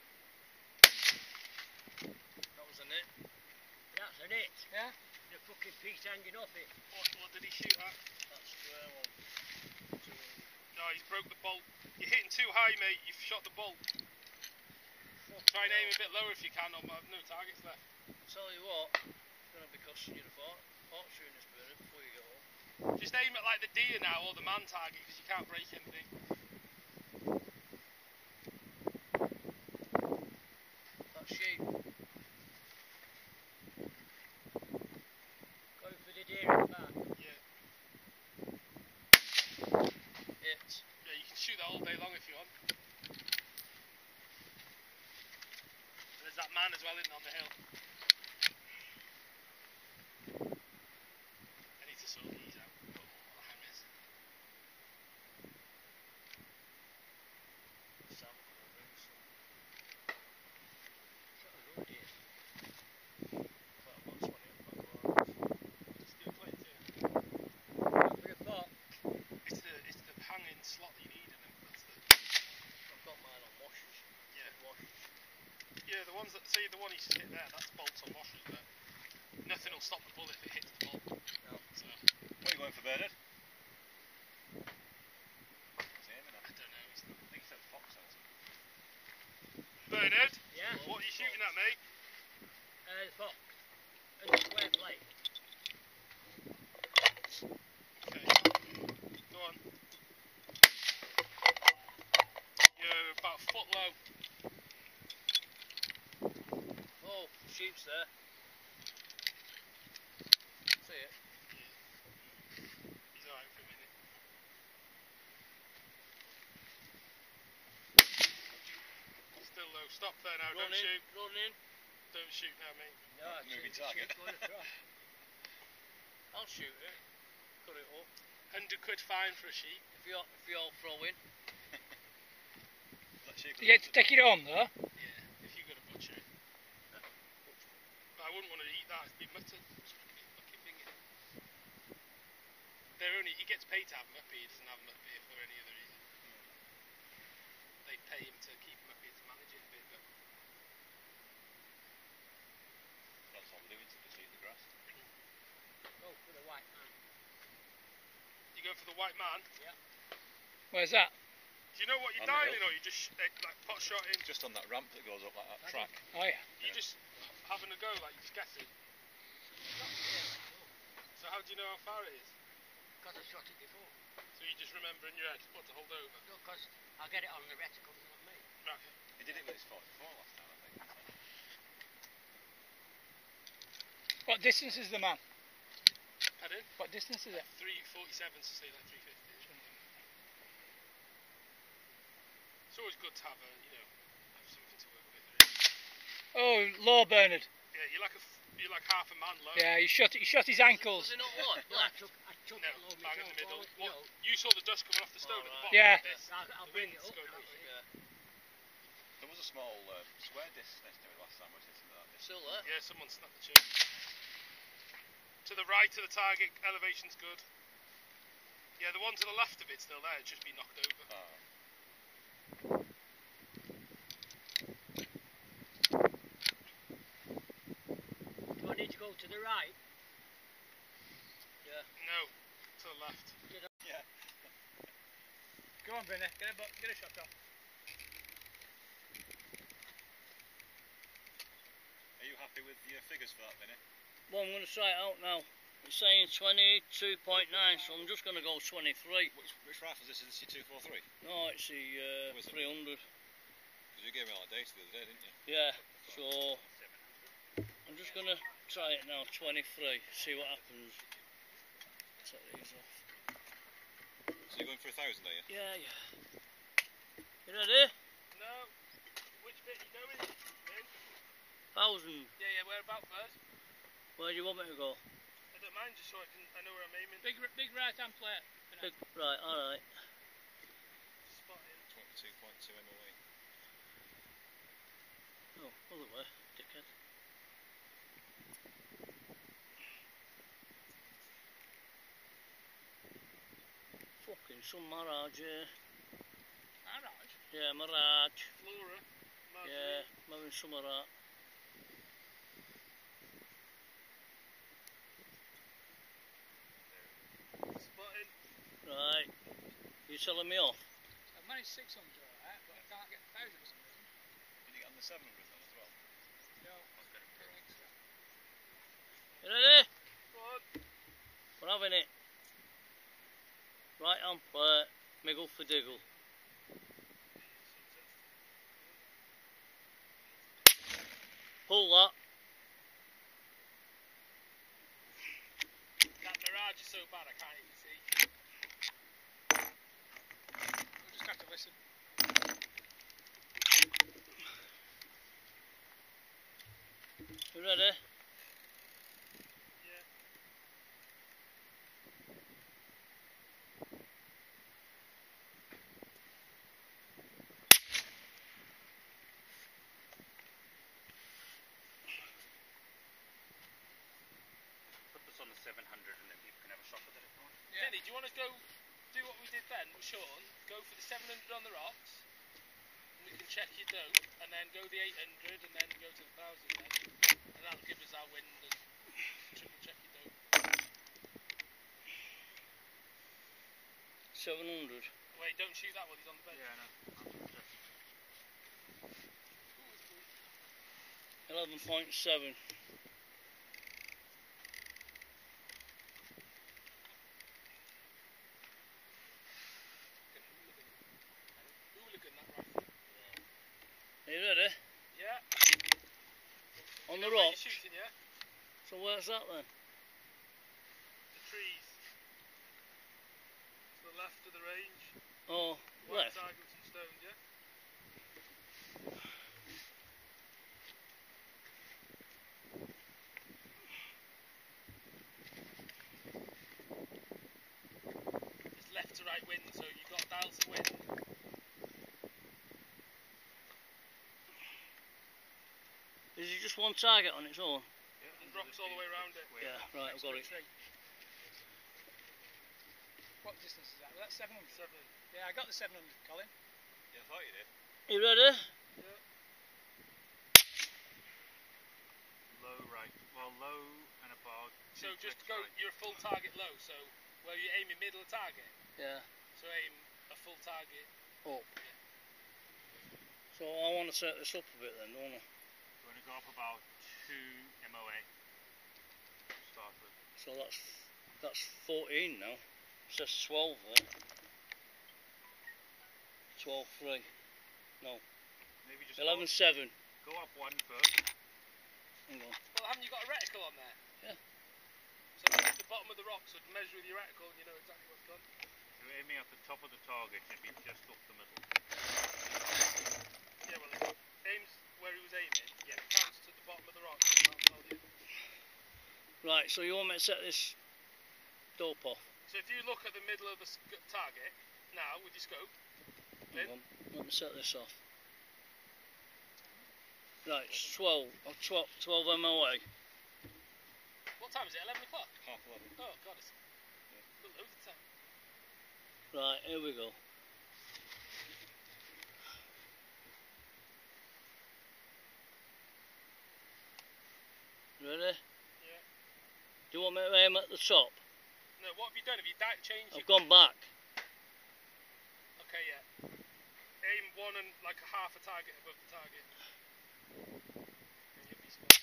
That was a net. That's an it. Yeah. The fucking piece hanging off it. What, what did he shoot at? That's square one. No, he's broke the bolt. You're hitting too high, mate. You've shot the bolt. Try and aim a bit lower if you can. I've no targets left. Tell you what, it's going to be costing you the fort- fortune this burner before you get home. Just aim at like the deer now or the man target because you can't break anything. That sheep, Going for the deer in the back. Yeah. it. Yeah, you can shoot that all day long if you want. And there's that man as well in on the hill. I need to sort these out. Oh, hangers. Sam, gonna bring some. Shot a good deer. Quite a box money up back around. Steel plates here. Go for the pot. It's the it's the hanging slot that you need in them. That's the I've got mine on washers. Yeah. Head washers. yeah the ones that see the one you just hit there. That's bolts on washers, but nothing will stop the bullet if it hits the bolt. No. So What are you going for, Bernard? What's he aiming at? I don't know. It's not... I think he said fox or something. Bernard, Yeah. what are you shooting at, mate? Uh, the fox. And the square plate. Okay. Go on. You're about a foot low. Oh, sheep's there. See it? He's alright for a minute. Still low. Stop there now. Run Don't in, shoot. run in. Don't shoot now, mate. No, Not it's moving it's target. just going across. I'll shoot it. Cut it up. Hundred quid fine for a sheep. If you're, if you're throwing, That shape You get to take it home though. Yeah. If you got a butcher it. But I wouldn't want to eat that. It'd be mutton. It's fucking fucking thing. They're only. He gets paid to have them up here. He doesn't have them up here for any other reason. They pay him to keep them up here to manage it a bit, but. That's all we're doing to just eat the grass. Go for the white man. You go for the white man. Where's that? Do you know what you're On the hill. dialing or you just uh, like pot shot in? Just on that ramp that goes up like that That track. Oh yeah. You just having a go like you just guess it. So how do you know how far it is? Because I shot it before. So you just remember in your head what to hold over? No, because I get it on the reticle, not me. Right. He did it with his forty-four last time, I think. What distance is the man? Pardon? What distance is it? three forty-seven to say like three fifty. It's always good to have a, you know, have something to work with. Really. Oh, low Bernard. Yeah, you're like a, f- you're like half a man low. Yeah, he shot he shot his ankles. Was it not what? No, I took, I took No, it low bang in myself. the middle. Forward, What? you know. You saw the dust coming off the stove at the Alright. bottom. Yeah. Like this. I'll, I'll The bring it wind's up. going now, that way. see. Yeah. There was a small uh, square disc next to it last time I was hitting that. Still there? Yeah, someone snapped the chain. To the right of the target, elevation's good. Yeah, the one to the left of it's still there, it's just been knocked over. Oh. Do I need to go to the right? No, to the left. Yeah. Go on, Vinny, get a, bu- get a shot off. Are you happy with your figures for that, Vinny? Well, I'm going to try it out now. It's saying twenty-two point nine, so I'm just going to go twenty-three. Which, which rifle is this? Is this your two forty-three? No, it's the uh, Was it? three hundred. Because you gave me all that data the other day, didn't you? Yeah, so I'm just going to try it now, twenty-three, see what happens. Take these off. So you're going for a thousand, are you? Yeah, yeah. You ready? No. Which bit are you going? In? Thousand. Yeah, yeah, where about first? Where do you want me to go? I don't mind, just so I can, I know where I'm aiming. Big big right hand plate. Big, right, alright. Spot in. twenty-two point two M O E. Oh, other way, dickhead. Fucking some Mirage, yeah. Alright. Yeah, Mirage. Flora. Yeah, I'm having some of that. Spot in. Right. You telling me off? I've managed six hundred alright, but I can't get a thousand for some reason. Did you get on the seven hundred then as well? No, I've got a pro extra. You ready? Go on. We're having it. Right hand plate, miggle for diggle. Pull that. That Mirage is so bad I can't even see. We'll just have to listen. You ready? Yeah. Put this on the seven hundred and then people can have a shot with it if you want. Yeah. Denny, do you want to go do what we did then with Sean? Go for the seven hundred on the rocks, and we can check your dope, and then go the eight hundred, and then go to the one thousand then. And that'll give us our wind and triple check your dope. seven hundred. Wait, don't shoot that while he's on the bench. Yeah, I know. eleven point seven. Hooligan, that rifle. Are you ready? Yeah. On You the know where rocks. you're shooting, yeah? So where's that then? The trees. To the left of the range. Oh, White left. target with some stones, yeah? It's left to right wind, so you've got dials of wind. Is it just one target on its own? And rocks all the way around it. Yeah, right, I've got it. What distance is that? Was that seven hundred? Seven. Yeah, I got the seven hundred, Colin. Yeah, I thought you did. You ready? Low right. Well, low and a bog. So two just clicks go, right. you're a full target low, so where you're aiming middle of target. Yeah. So aim a full target. Up. So I want to set this up a bit then, don't I? We're going to go up about two M O A to start with. So that's That's fourteen now. It says twelve there. twelve three. No. Maybe just eleven seven. go, go up one first. Hang on. Well, haven't you got a reticle on there? Yeah. So at the bottom of the rocks would measure with your reticle and you know exactly what's gone. You're aiming at the top of the target, it'd be just up the middle. Yeah, well, it aims where he was aiming. Yeah. It counts to the bottom of the rocks. I'll tell you. Right, so you want me to set this dope off? So if you look at the middle of the sc target now with your scope, Hang then on. Let me set this off. Right, it's twelve, oh, twelve, twelve M O A. what time is it? eleven o'clock? Half eleven. Oh, God, it's got loads of time. Right, here we go. Ready? Yeah. Do you want me to aim at the top? No, what have you done? Have you di- changed I've your... gone back. Okay, yeah. Aim one and like a half a target above the target. And you'll be spot.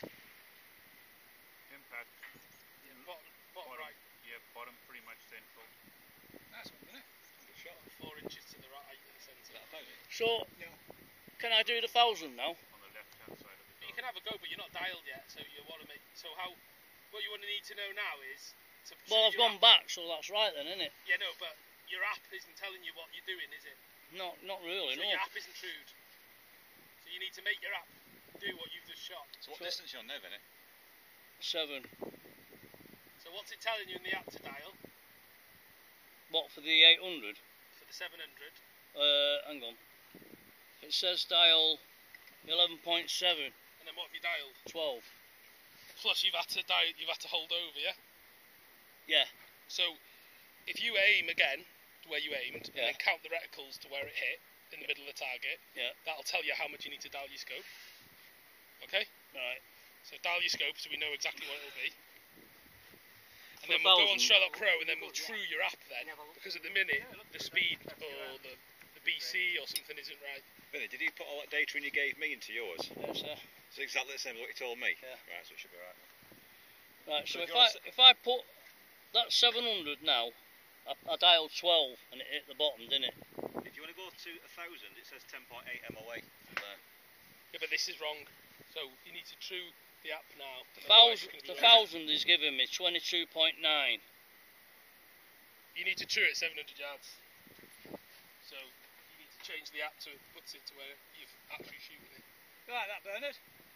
Impact. Yeah, bottom, bottom, Bottom. right. Yeah, bottom pretty much central. That's one, isn't it? Shot four inches to the right in the centre. So, can I do the thousand now? On the left hand side of the You target. can have a go, but you're not dialed yet, so you want to make... So how... What you want to need to know now is... To Well, I've your gone app- back, so that's right then, isn't it? Yeah, no, but your app isn't telling you what you're doing, is it? Not, not really, So no. your app isn't trued. So you need to make your app do what you've just shot. So what So- distance you on there, Vinny? Seven. So what's it telling you in the app to dial? What, for the eight hundred? For the seven hundred? Uh, hang on. It says dial eleven point seven, And then what have you dialed? twelve. Plus you've had to dial, you've had to hold over, yeah? Yeah. So if you aim again to where you aimed, Yeah. and then count the reticles to where it hit in the middle of the target, Yeah. that'll tell you how much you need to dial your scope. Okay? Right. So dial your scope so we know exactly what it'll be. And For then we'll go on thousand. Sherlock Pro and then we'll true your app then. Because at the minute, the speed or the, the B C or something isn't right. Vinny, did you put all that data in you gave me into yours? Yes, sir. It's exactly the same as what you told me? Yeah. Right, so it should be right. Right, so So if if you I wanna if I put that seven hundred now, I, I dialed twelve and it hit the bottom, didn't it? If you want to go to a thousand, it says ten point eight M O A there. Yeah, but this is wrong. So you need to true the app now. The otherwise thousand, you can the do it. thousand is giving me twenty-two point nine. You need to true it seven hundred yards. So you need to change the app so it puts it to where you've actually shooting it. You like that, Bernard?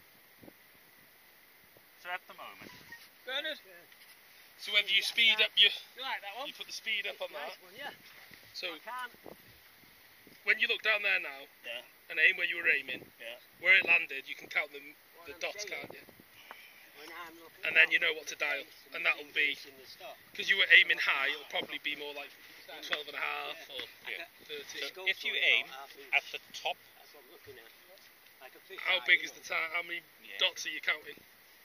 So at the moment, Bernard? So whether you speed up your, You like that one? you put the speed up on that. Nice one, yeah. So I can't. when you look down there now Yeah. and aim where you were aiming, Yeah. where it landed, you can count them What the I'm dots, saying, can't you? When I'm looking And then out, you know what to dial, it's and that'll be- in the stock. Because you were aiming high, it'll probably be more like twelve and a half or Yeah. thirteen. Scope's if you only aim about half inch. at the top, That's what I'm looking at. Like a fish How eye, big you is the know. time? How many yeah. dots are you counting?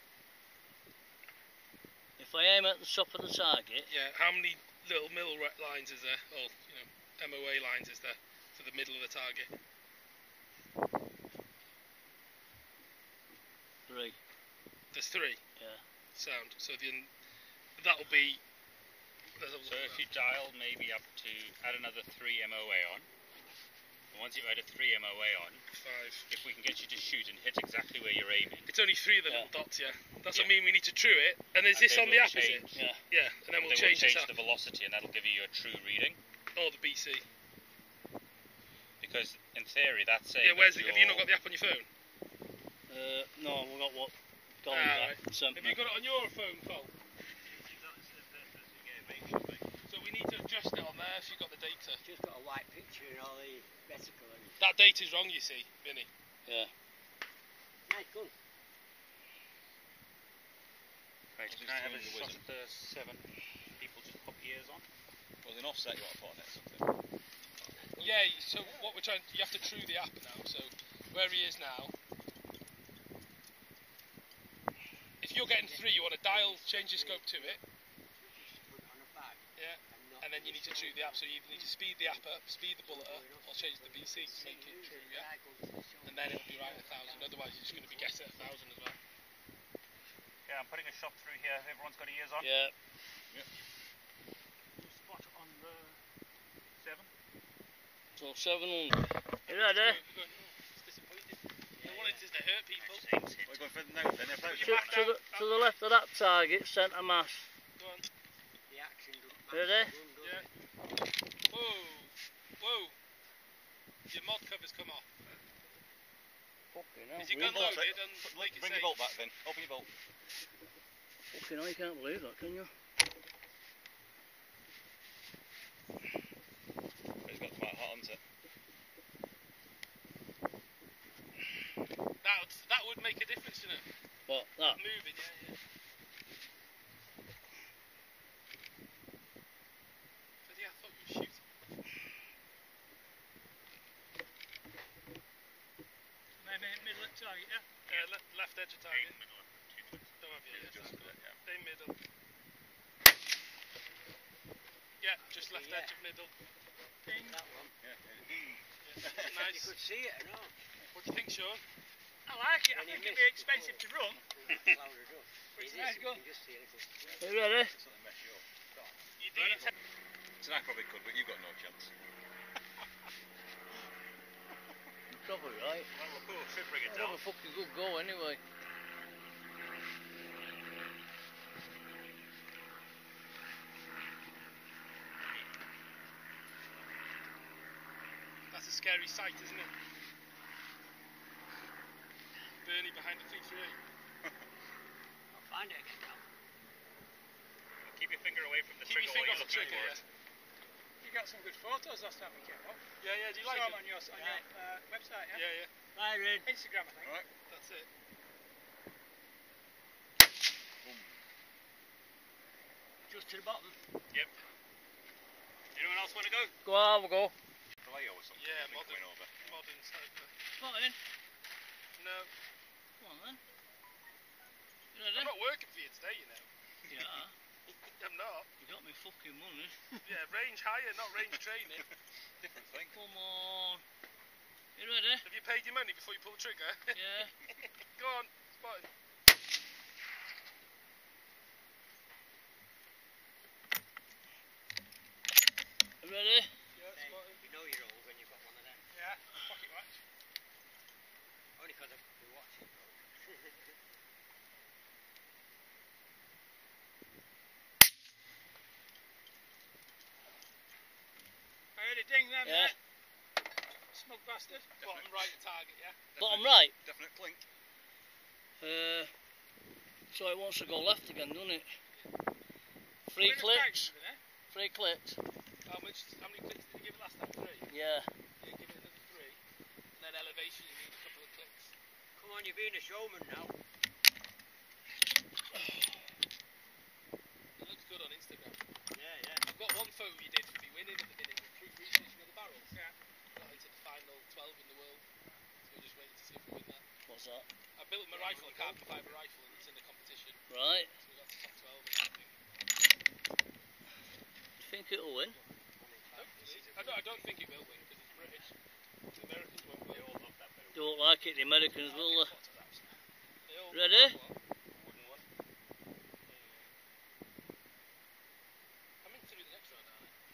If I aim at the top of the target, Yeah. How many little mill re- lines is there, or you know, M O A lines is there to the middle of the target? three. There's three. Yeah. Sound. So then that'll be. Let's have a So look at if that. you dial maybe up to add another three M O A on, and once you've added three M O A on, Five. if we can get you to shoot and hit exactly where you're aiming, It's only three of the Yeah. little dots, yeah. That's Yeah. what I mean. We need to true it, and is And this then on the we'll app? Is it? change- Yeah. Yeah. And then we'll then change, we'll change this the app. velocity, and that'll give you a true reading. Or the B C. Because in theory, that's saying Yeah. Where's that it? Have you not you're- got the app on your phone? Uh, no, we've got what Don Ah, got right. sent Have me. you got it on your phone, Paul? So we need to adjust it on there if you've got the data. Just got a white picture and all the reticle and That data's wrong, you see, Vinny. Yeah. nice gun. Right, Just can I have a doing the shot wizard. at the seven? People just pop ears on. Was an offset you want to put on it or something? Yeah. So what we're trying, you have to true the app now. So where he is now. If you're getting three, you want to dial, change your scope to it. Put it on a bag. Yeah. And, not And then you need to true the app, so you either need to speed the app up, speed the bullet up, or change the B C to make it true, yeah? And then it'll be right at a thousand, otherwise you're just going to be guessing at a thousand as well. Yeah, I'm putting a shot through here. Everyone's got ears on. Yeah. Yep. So seven hundred. You ready? Go, go. It's disappointing. I wanted to hurt people. We're going further now then. If To, to, the, to the left of that target, centre mass. Go on. The action doesn't You ready? Yeah. Whoa. Whoa. Your mod cover's come off. Fucking hell. Is your gun Bolt loaded it. and Put- make it Bring safe? your bolt back then. Open your bolt. Fucking hell, you can't believe that, can you? It's got quite hot, hasn't it? That would, that would make a difference, you know. What, that? Moving, yeah, yeah. But yeah, I thought you were shooting. Maybe middle of target, yeah? Yeah, le left edge of target. Middle of two twigs. Don't have you, Yeah, yeah, just that's a bit, cool. yeah. Stay middle. Yeah, just left Yeah. edge of middle. Ding. That one. Yeah. Yeah. You Nice. could see it or not. What do you think, Sean? I like it. I When you think it'd missed be expensive to before. run. It's cloud of dust. But it's It a nice is, gun. You can just see a little. You ready? Something mess you up. You do it. Tonight probably could, but you've got no chance. You're probably right. Well, the pool should bring it I'll down. have a fucking good go anyway. That's a scary sight, isn't it? Bernie behind the three three. I'll find it again now. Keep your finger away from the Keep your trigger finger while off the you're looking trigger, for yeah. it. You got some good photos last time we came up. Yeah, yeah, do you Saw like them it? on your, on Yeah. your uh, website, yeah? Yeah, yeah, Byron. Instagram, I think. Alright. that's it. Just to the bottom. Anyone else want to go? Go on, we'll go. Vallejo or something. Yeah, I think, modern. coming over. Modern sniper. Come on in. No, Come on then. You I'm ready? not working for you today, you know. Yeah. I'm not. You got me fucking money. Yeah, range higher, not range training. Different thing. Come on. You ready? Have you paid your money before you pull the trigger? Yeah. Go on, spot him. You ready? Yeah, Hey, spot him. you know you're old when you've got one of them. Yeah, pocket watch. Only because the watch is broke. I heard it ding then, Yeah. mate. Smug bastard. Bottom right of target, yeah? Bottom right. Definite clink. Uh, so it wants to go left again, doesn't it? Three Bit of price clicks. over there. Three clicks. How much, how many clicks did you give it last time? Three? Yeah. Yeah, give it another three. And then elevation, you need a couple of clicks. Come on, you're being a showman now. It looks good on Instagram. Yeah, yeah. I've got one photo you did for me winning at the minute with proof research of the barrels. Yeah. Got into the final twelve in the world. So we're just waiting to see if we win that. What's that? I built my rifle, a carbon fibre rifle, and it's in the competition. Right. So we got to top twelve or something. Do you think it'll win? Hopefully. I don't, I don't think it will win because it's British. The Americans won't win. They all love that bit. They won't like it, the Americans will. Uh, They all Ready? love what? Wooden one. I'm in to do the next round, aren't I?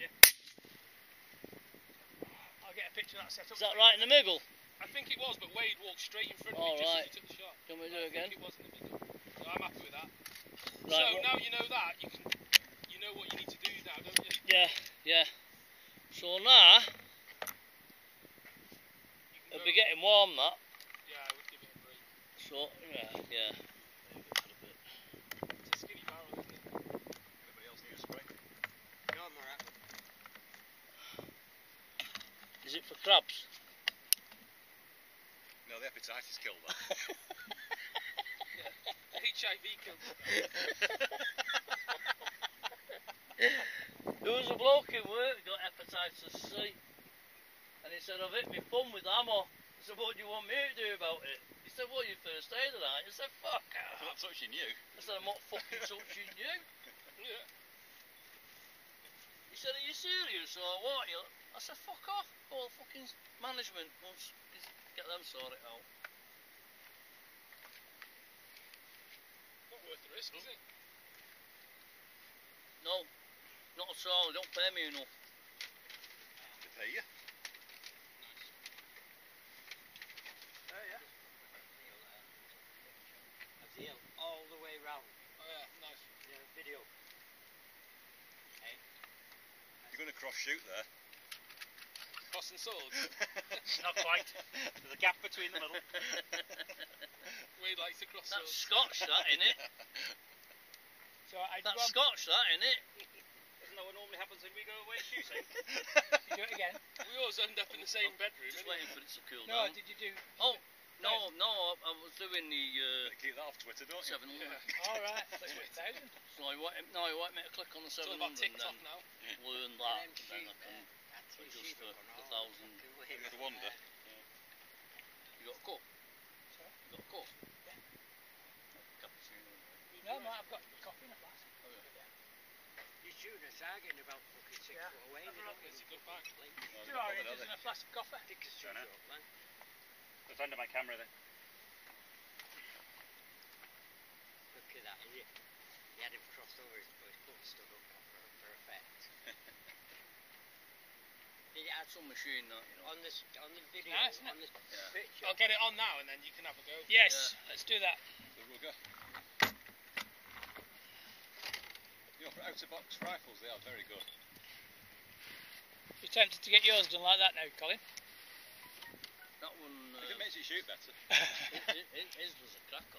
I'll get a picture of that set up. is that right in the middle? I think it was, but Wade walked straight in front of All me just right. as he took the shot. Can we do I it again? think it was in the middle. So I'm happy with that. Right. so what- now you know that, you can, you know what you need to do now, don't you? Yeah, yeah. So now, You can it'll go- be getting warm that. Yeah, I would give it a break. So, yeah, yeah. It's a skinny barrel, isn't it? Anybody else need a spray? No, I'm alright. Is it for crabs? No, the hepatitis killed that. H I V killed it. There was a bloke in work got hepatitis C, and he said, I've hit my thumb with ammo. I said, what do you want me to do about it? He said, well, you first aid of that. I said, fuck I'm off. not touching you. I said, I'm not fucking touching you. Yeah. He said, are you serious or what? I said, fuck off. All fucking management wants get them sorted out. Not worth the risk, is it? No, not at all. They don't pay me enough. To pay you. cross shoot there. Cross and swords. Not quite. There's a gap between the middle. Wade likes to cross That's swords. Scotch, that, innit? So I That's want Scotch, that, innit? Isn't that what normally happens when we go away shooting? to do it again. We always end up in the same bedroom. Just innit? waiting for it to cool No, down. did you do? Oh, no, no, I, I was doing the uh, Keep that off Twitter, don't you? seven hundred. All right, let's wait a thousand. So I want, no, I want me to click on the It's all seven about hundred and TikTok then now. learn that, and then I can adjust for the thousand. The wonder. You got a cup? You got a cup? Yeah. Cappuccino. No, no, I've got coffee in a flask. You shoot a target in about fucking six Yeah. foot away. Never had this, a good bag. Two oranges and a flask of coffee. Stick a shoot Dunno. up, man. It's under my camera then. Look at that. He, he had him crossed over his his foot stood up for, for effect. He had some machine that, you know. On this, on the video, Nice, isn't on it? this Yeah. picture. I'll get it on now and then you can have a go. Yes, let's do that. The rugger. You know, for out of box rifles, they are very good. You're tempted to get yours done like that now, Colin. That one, uh, If it makes you shoot better. it, it, his was a cracker.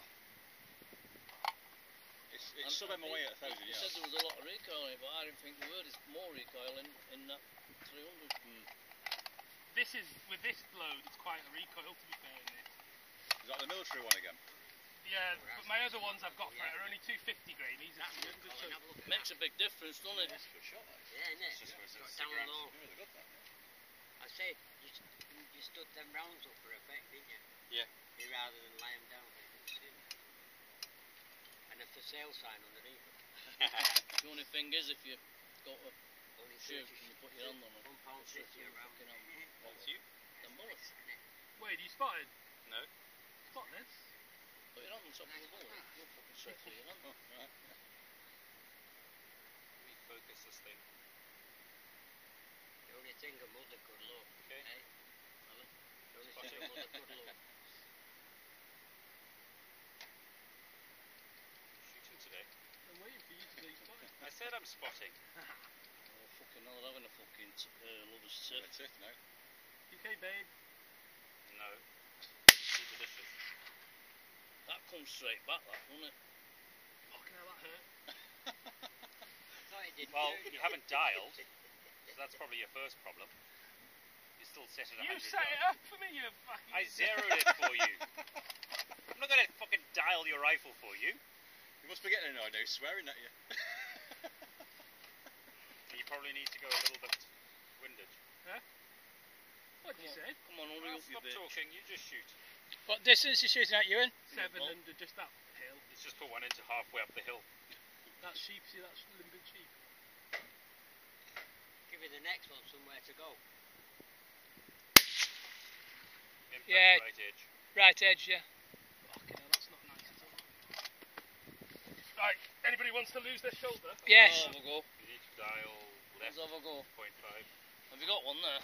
It's, it's sub M away at a thousand He yards. said there was a lot of recoil in it, but I didn't think there were. There's more recoil in, in that three hundred. This is, with this load, it's quite a recoil to be fair in it. Is that the military one again? Yeah, but my other ones I've got for it are only two fifty grain. These are two hundred, so Colin, have a look at Makes that. a big difference, doesn't it? Good shot, that. Yeah, innit? It's just where it's Got six down grams. low. Really good, that. Yeah. I say, you, s- you stood them rounds up for effect, didn't you? Yeah. You rather than lay them down like you did. And a for sale sign underneath them. The only thing is, if you got a Only shoot thirty and you put your hand on it, one pound it's fifty just around. fucking hell. That's you. Then bullet. Wade, you spotted? No. Spot this? Put your hand on top of the bullet. You'll fucking straight through your hand. Oh, right. Refocus this thing. The only thing a mother could love. Okay. Eh? Alan? The only thing a mother could love. Shooting today. I'm waiting for you to say you spotted. I said I'm spotting. Oh, fucking hell, they're having a fucking t- uh, lover's tip. That's it now. U K babe. No. Do the dishes. That comes straight back, that, doesn't it? Fucking hell, that hurt. I thought it did Well, too. you haven't dialed, so that's probably your first problem. You still set it at You one hundred set it yards. up for me, you fucking... I zeroed it for you. I'm not going to fucking dial your rifle for you. You must be getting annoyed now, swearing at you. You probably need to go a little bit winded. What did you say? Come on, hurry Well, up, you stop bitch. talking, you just shoot. What distance are you shooting at, Ewan? seven hundred, just that hill. Let's just put one into halfway up the hill. That's sheep, see, that's limbing sheep. Give you the next one somewhere to go. Impact Yeah. right edge. Right edge, yeah. Fucking hell, that's not nice at all. Right, anybody wants to lose their shoulder? Yes. Have a go. You need to dial Let's left have a go. point five. Have you got one there?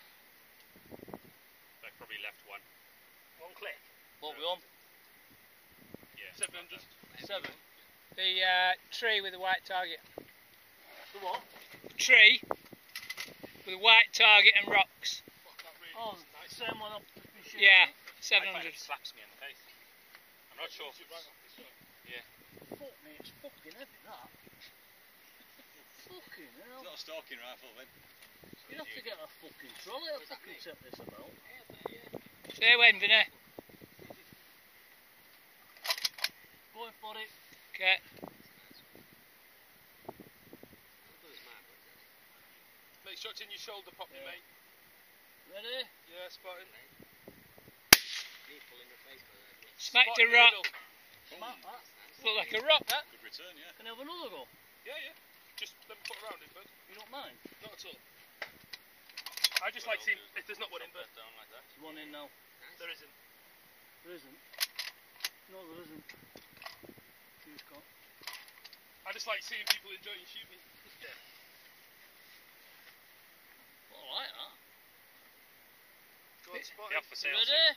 Like probably left one. One click. What we on? Yeah. seven hundred. Seven. The uh, tree with the white target. The what? Tree with a white target and rocks. Fuck, that really Oh, is nice. same one up to be shooting. Yeah, I find seven hundred. it slaps me in the face. I'm not sure. Shoot right off this way. Fuck me, it's fucking heavy, that. Fucking hell. It's not a stalking rifle, then. You'd have to get a fucking trolley to fucking set this about. Say when, Vinny. Going for it. Okay. Make sure it's in your shoulder properly, Yeah. mate. Ready? Yeah, spotting. People in the face for that. Smacked Spot a in the rock. middle. Smack that. Look like a rock, that. Good return, yeah. Can I have another go? Yeah, yeah. Just let me put around it, bud. You don't mind? Not at all. I just like seeing if there's not one in, but down like that. There's one in now. there isn't. There isn't. No, there isn't. Who's got? I just like seeing people enjoying shooting. Well, I like that. Go on, spot The it. off for sale. Ready?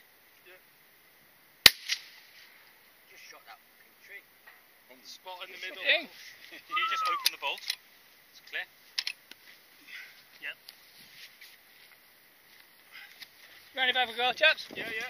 Just shot that fucking tree. Spot in the middle. Ding. Can you just open the bolt? It's clear. to have a go, chaps? Yeah, yeah.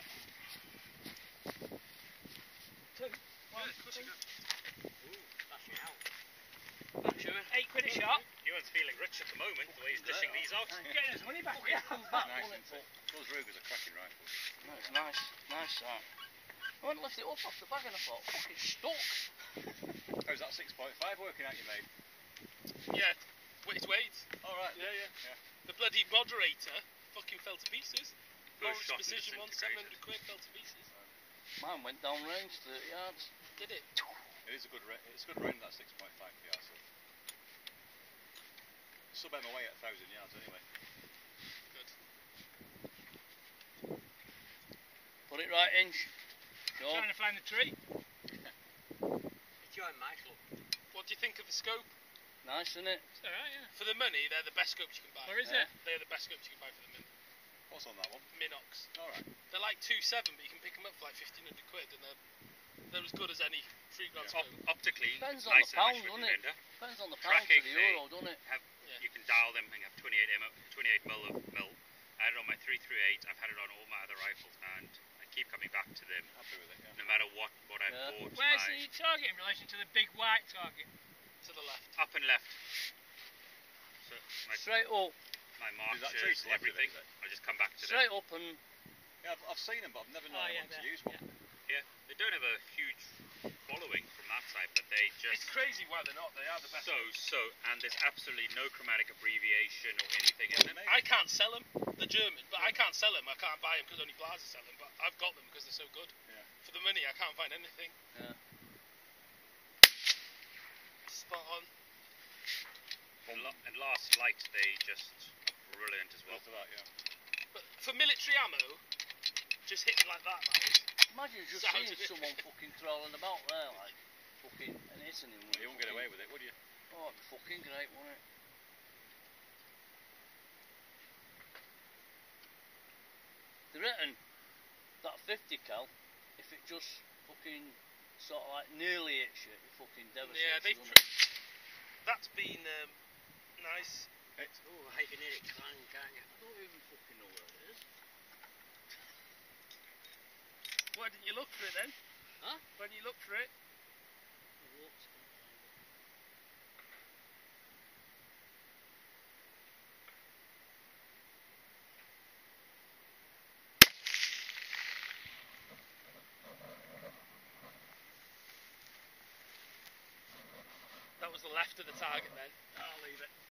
Two. One, yeah, of course you can. Flashing out. Thanks, Ewan. Eight quid a shot. Ewan's feeling rich at the moment, the way he's dishing these out. Getting his money back. Yeah, comes back, Nice, won't it? isn't it? Those Rugers are cracking rifles. No, it's nice. Nice, that. I went and lifted it up off the bag and I thought, fuck, it's stuck. How's that six point five working out, you mate? Yeah, weight, weight. Alright. Yeah, yeah, Yeah. The bloody moderator fucking fell to pieces. First Lawrence shot and Precision one, seven hundred disintegrated. quid, fell to pieces. Mine went down range thirty yards. Did it? It is a good, ra- it's a good range, that six point five P R sub. Sub M away at a thousand yards anyway. Good. Put it right inch. Go. Trying to find the tree. It's your mic, look. What do you think of the scope? Nice, isn't it? It's alright, yeah. For the money, they're the best scopes you can buy. Where is Yeah. it? They're the best scopes you can buy for the money. What's on that one? Minox. Alright. They're like two seven, but you can pick them up for like fifteen hundred quid, and they're they're as good as any three grand Yeah. scope. Op- optically, Depends on nice the and pound, much for doesn't it? defender. Depends on the pound to Tracking, the they euro, doesn't it? Have, Yeah. You can dial them and have twenty-eight M, twenty-eight mil of mil. I had it on my three thirty-eight. I've had it on all my other rifles, and I keep coming back to them. Happy with it, yeah. No matter what what I've Yeah. bought. Where's my, the target in relation to the big white target? To the left. up and left. So my Straight up. my Is that tree marchers, selected, everything. is it? I just come back to them. Straight up and Yeah, I've, I've seen them, but I've never known Oh, yeah, one to there. use one. Yeah, they don't have a huge following from that side, but they It's just crazy why they're not. They are the best. so so, and there's absolutely no chromatic abbreviation or anything in them. I can't sell them. They're German, but I can't sell them. I can't buy them because only Blaser sell them. But I've got them because they're so good. Yeah. For the money, I can't find anything. Yeah. Spot on. And, la- and last light, they just brilliant as well. After that, yeah. But for military ammo, just hitting like that, that is. imagine just Sounds seeing a bit- someone fucking crawling about there, like fucking and hitting him. with You it, won't get fucking- away with it, would you? Oh, it'd be fucking great, wouldn't it? They reckon that fifty cal, if it just fucking sort of like nearly hits you, it fucking devastates Yeah, you, they've. doesn't it? That's been um, nice. Oh, I can hear it clang, can't you? I don't even fucking know where it is. Why didn't you look for it then? Huh? Why didn't you look for it? I've looked, can't find it. That was the left of the target then. I'll leave it.